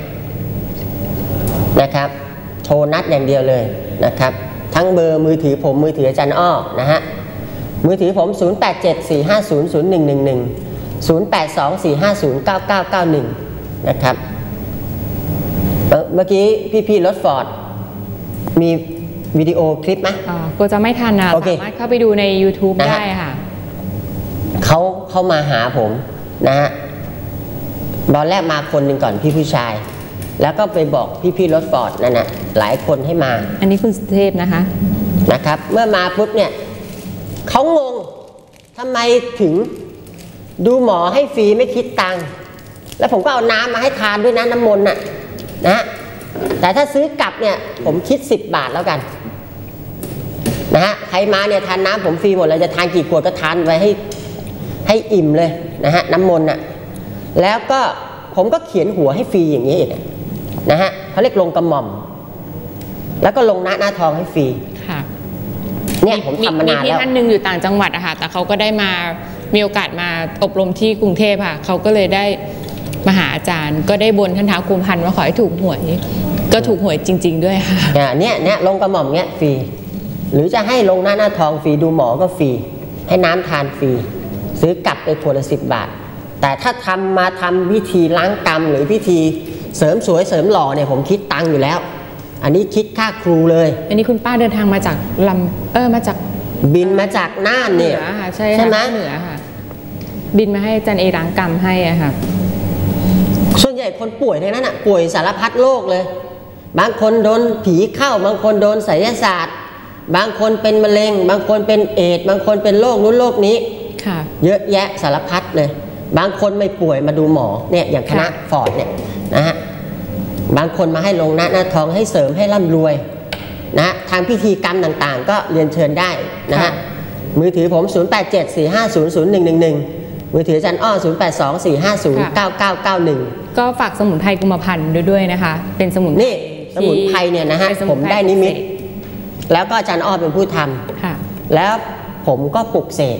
นะครับโทรนัดอย่างเดียวเลยนะครับทั้งเบอร์มือถือผมมือถืออาจารย์อ้อนะฮะมือถือผมศูนย์ แปด เจ็ด สี่ ห้า ศูนย์ ศูนย์ หนึ่ง หนึ่ง หนึ่ง ศูนย์ แปด สอง สี่ ห้า ศูนย์ เก้า เก้า เก้า หนึ่งนะครับเมื่อกี้พี่ๆรถฟอร์ดมีวิดีโอคลิปไหมอ๋อก็จะไม่ทันนะ okay. สามารถเข้าไปดูใน YouTube ได้ค่ะเขาเขามาหาผมนะฮะตอนแรกมาคนหนึ่งก่อนพี่ผู้ชายแล้วก็ไปบอกพี่ๆรถฟอร์ดนั่นนะหลายคนให้มาอันนี้คุณสุเทพนะคะนะครับเมื่อมาปุ๊บเนี่ยเขางงทำไมถึงดูหมอให้ฟรีไม่คิดตังค์แล้วผมก็เอาน้ำมาให้ทานด้วยนะน้ำมนต์น่ะนะแต่ถ้าซื้อกลับเนี่ยผมคิดสิบบาทแล้วกันนะฮะใครมาเนี่ยทานน้ำผมฟรีหมดเลยจะทานกี่ขวดก็ทานไว้ให้ให้อิ่มเลยนะฮะน้ำมนต์น่ะแล้วก็ผมก็เขียนหัวให้ฟรีอย่างนี้อีกนะฮะเขาเรียกลงกระหม่อมแล้วก็ลงหน้าหน้าทองให้ฟรีค่ะเนี่ยผมทำมานานแล้วมีพี่ท่านหนึ่งอยู่ต่างจังหวัดอะค่ะแต่เขาก็ได้มามีโอกาสมาอบรมที่กรุงเทพค่ะเขาก็เลยได้มาหาอาจารย์ก็ได้บนท่านท้าวกุมพันธ์ว่าขอให้ถูกหวยก็ถูกหวยจริงๆด้วยค่ะเนี่ยเนี่ยลงกระหม่อมเนี่ยฟรีหรือจะให้ลงหน้าหน้าทองฟรีดูหมอก็ฟรีให้น้ำทานฟรีซื้อกลับไปขวดละสิบบาทแต่ถ้าทำมาทำพิธีล้างกรรมหรือพิธีเสริมสวยเสริมหล่อเนี่ยผมคิดตังค์อยู่แล้วอันนี้คิดค่าครูเลยอันนี้คุณป้าเดินทางมาจากลำเออมาจากบินมาจากน่านเนี่ยใช่ใช่ไหมเหนือค่ะบินมาให้อาจารย์เอล้างกรรมให้อะค่ะส่วนใหญ่คนป่วยในนั้นอะป่วยสารพัดโรคเลยบางคนโดนผีเข้าบางคนโดนไสยศาสตร์บางคนเป็นมะเร็งบางคนเป็นเอดส์บางคนเป็นโรคนู้นโรคนี้ค่ะเยอะแยะสารพัดเลยบางคนไม่ป่วยมาดูหมอเนี่ยอย่างคณะฟอร์ดเนี่ยนะฮะบางคนมาให้ลงหน้าหน้าทองให้เสริมให้ร่ำรวยนะทางพิธีกรรมต่างๆก็เรียนเชิญได้นะฮะมือถือผมศูนย์ แปด เจ็ด สี่ ห้า ศูนย์ ศูนย์ หนึ่ง หนึ่ง หนึ่งมือถืออาจารย์อ้อศูนย์ แปด สอง สี่ ห้า ศูนย์ เก้า เก้า เก้า หนึ่งก็ฝากสมุนไพรกุมภพันธ์ด้วยนะคะเป็นสมุนนี่สมุนไพรเนี่ยนะฮะผมได้นิมิตแล้วก็อาจารย์อ้อเป็นผู้ทำแล้วผมก็ปลุกเสก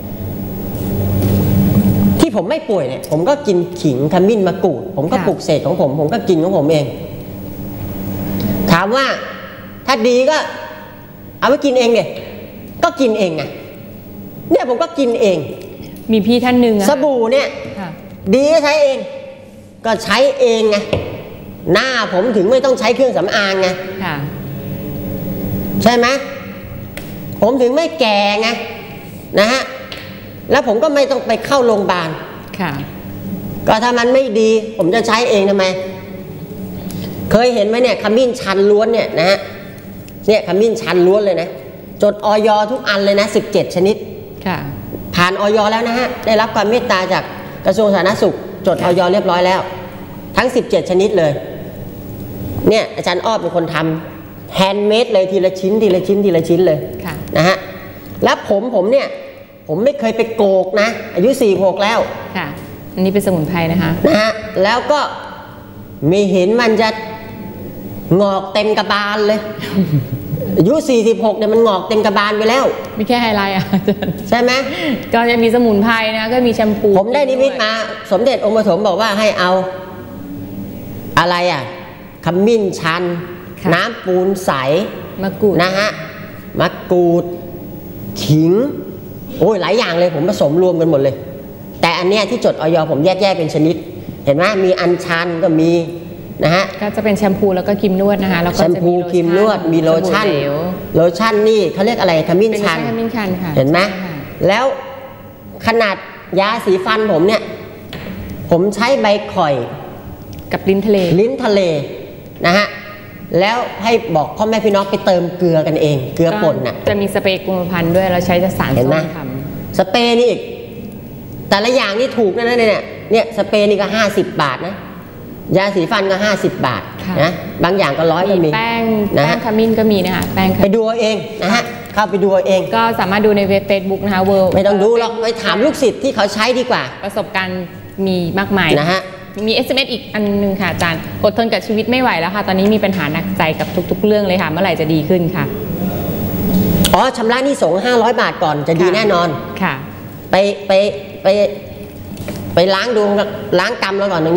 ที่ผมไม่ป่วยเนี่ยผมก็กินขิงขมิ้นมะกรูดผมก็ปลุกเสกของผมผมก็กินของผมเองถามว่าถ้าดีก็เอาไปกินเองเนี่ยก็กินเองไงเนี่ยผมก็กินเองมีพี่ท่านหนึ่งสบู่เนี่ยดีก็ใช้เองก็ใช้เองไงหน้าผมถึงไม่ต้องใช้เครื่องสำอางไงใช่ไหมผมถึงไม่แก่ไงนะฮะแล้วผมก็ไม่ต้องไปเข้าโรงพยาบาลก็ถ้ามันไม่ดีผมจะใช้เองทำไมเคยเห็นไหมเนี่ยขมิ้นชันล้วนเนี่ยนะฮะเนี่ยขมิ้นชันล้วนเลยนะจดอย.ทุกอันเลยนะสิบเจ็ดชนิดผ่านอย.แล้วนะฮะได้รับความเมตตาจากกระทรวงสาธารณสุขจดอย.เรียบร้อยแล้วทั้งสิบเจ็ดชนิดเลยเนี่ยอาจารย์อ้อเป็นคนทำแฮนด์เมดเลยทีละชิ้นทีละชิ้นทีละชิ้นเลยนะฮะแล้วผมผมเนี่ยผมไม่เคยไปโกกนะอายุสี่สิบหกแล้วค่ะอันนี้เป็นสมุนไพรนะคะนะฮะแล้วก็ไม่เห็นมันจะงอกเต็มกระบาลเลยอายุสี่สิบหกเนี่ยมันงอกเต็มกระบาลไปแล้วไม่แค่ไฮไลท์อ่ะใช่ไหมก็จะมีสมุนไพรนะก็มีแชมพูผมได้นิมิตมาสมเด็จองค์ปฐมบอกว่าให้เอาอะไรอ่ะขมิ้นชันน้ำปูนใสมะกรูดนะฮะมะกรูดขิงโอ้ยหลายอย่างเลยผมผสมรวมกันหมดเลยแต่อันเนี้ยที่จดอย.ผมแยกแยกเป็นชนิดเห็นไหมมีอัญชันก็มีนะฮะก็จะเป็นแชมพูแล้วก็ครีมนวดนะคะแล้วก็แชมพูครีมนวดมีโลชั่นโลชั่นนี่เขาเรียกอะไรขมิ้นชันเห็นไหมแล้วขนาดยาสีฟันผมเนี่ยผมใช้ใบข่อยกับลิ้นทะเลลิ้นทะเลนะฮะแล้วให้บอกพ่อแม่พี่น้องไปเติมเกลือกันเองเกลือป่นน่ะจะมีสเปรย์กุมภพันธ์ด้วยเราใช้สารส้มทำสเปรย์นี่อีกแต่ละอย่างนี่ถูกนะเนี่ยเนี่ยสเปรย์นี่ก็ห้าสิบบาทนะยาสีฟันก็ห้าสิบบาทนะบางอย่างก็ร้อยก็มีแป้งแป้งขมิ้นก็มีนะคะแป้งไปดูเองนะฮะเข้าไปดูเองก็สามารถดูในเว็บเฟซบุ๊กนะคะเวิร์ไม่ต้องดูหรอกไปถามลูกศิษย์ที่เขาใช้ดีกว่าประสบการณ์มีมากมายนะฮะมี เอส เอ็ม เอส อีกอันนึงค่ะอาจารย์อดทนกับชีวิตไม่ไหวแล้วค่ะตอนนี้มีปัญหาหนักใจกับทุกๆเรื่องเลยค่ะเมื่อไหร่จะดีขึ้นค่ะอ๋อชำระหนี้สงฆ์ห้าร้อยบาทก่อนจะดีแน่นอนค่ะไปไปไปไปล้างดวงล้างกรรมแล้วก่อนตรงเนี้ย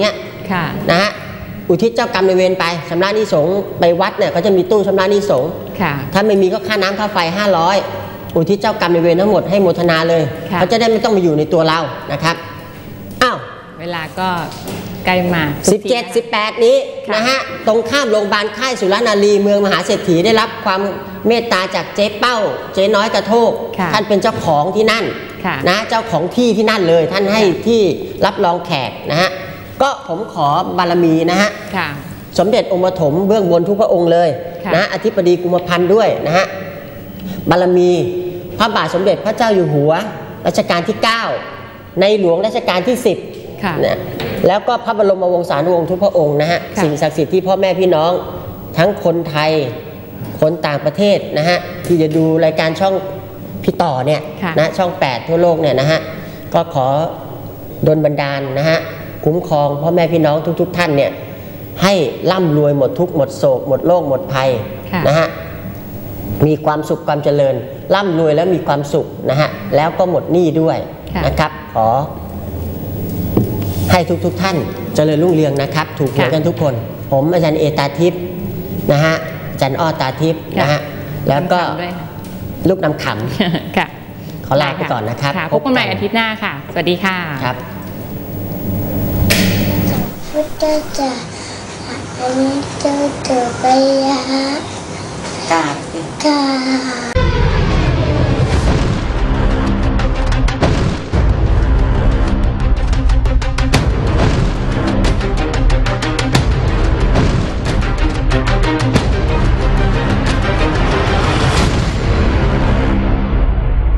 ค่ะนะฮะอุทิศเจ้ากรรมนายเวรไปชำระหนี้สงฆ์ไปวัดเนี่ยเขาจะมีตู้ชำระหนี้สงฆ์ค่ะถ้าไม่มีก็ค่าน้ำค่าไฟห้าร้อยอุทิศเจ้ากรรมนายเวรทั้งหมดให้โมทนาเลยค่ะเขาจะได้ไม่ต้องมาอยู่ในตัวเรานะครับอ้าวเวลาก็ใกล้มาสิบเจ็ด สิบแปดนี้ค่ะนะฮะตรงข้ามโรงพยาบาลค่ายสุรนารีเมืองมหาเศรษฐีได้รับความเมตตาจากเจ๊เป้าเจ๊น้อยกระโทกค่ะท่านเป็นเจ้าของที่นั่นค่ะนะเจ้าของที่ที่นั่นเลยท่านให้ที่รับรองแขกนะฮะก็ผมขอบารมีนะฮะค่ะสมเด็จองค์ปฐมเบื้องบนทุกพระองค์เลยค่ะนะอธิบดีกุมพันธ์ด้วยนะฮะบารมีพระบาทสมเด็จพระเจ้าอยู่หัวรัชกาลที่เก้าในหลวงรัชกาลที่สิบค่ะนะแล้วก็พระบรมวงศานุวงศ์ทุกพระองค์นะฮะค่ะสิ่งศักดิ์สิทธิ์ที่พ่อแม่พี่น้องทั้งคนไทยคนต่างประเทศนะฮะที่จะดูรายการช่องพี่ต่อเนี่ยค่ะนะช่องแปดทั่วโลกเนี่ยนะฮะก็ขอดลบันดาลนะฮะคุ้มครองพ่อแม่พี่น้องทุกๆทท่านเนี่ยให้ร่ำรวยหมดทุกข์หมดโศกหมดโรคหมดภัยค่ะนะฮะมีความสุขความเจริญร่ำรวยแล้วมีความสุขนะฮะแล้วก็หมดหนี้ด้วยค่ะนะครับขอให้ทุกๆทท่านเจริญรุ่งเรืองนะครับถูกหวยกันทุกคน ผมอาจารย์เอตาทิพย์นะฮะอาจารย์อ้อตาทิพย์นะฮะแล้วก็คำถามด้วยค่ะลูกนำขค่ะขอลาไปก่อนนะครับค่ะพพบบ กักัน นใหม่อาทิตย์หน้าค่ะ สวัสดีค่ะำครับพุทธเจ้าอันนี้เจ้าเจอไปยะกราบกา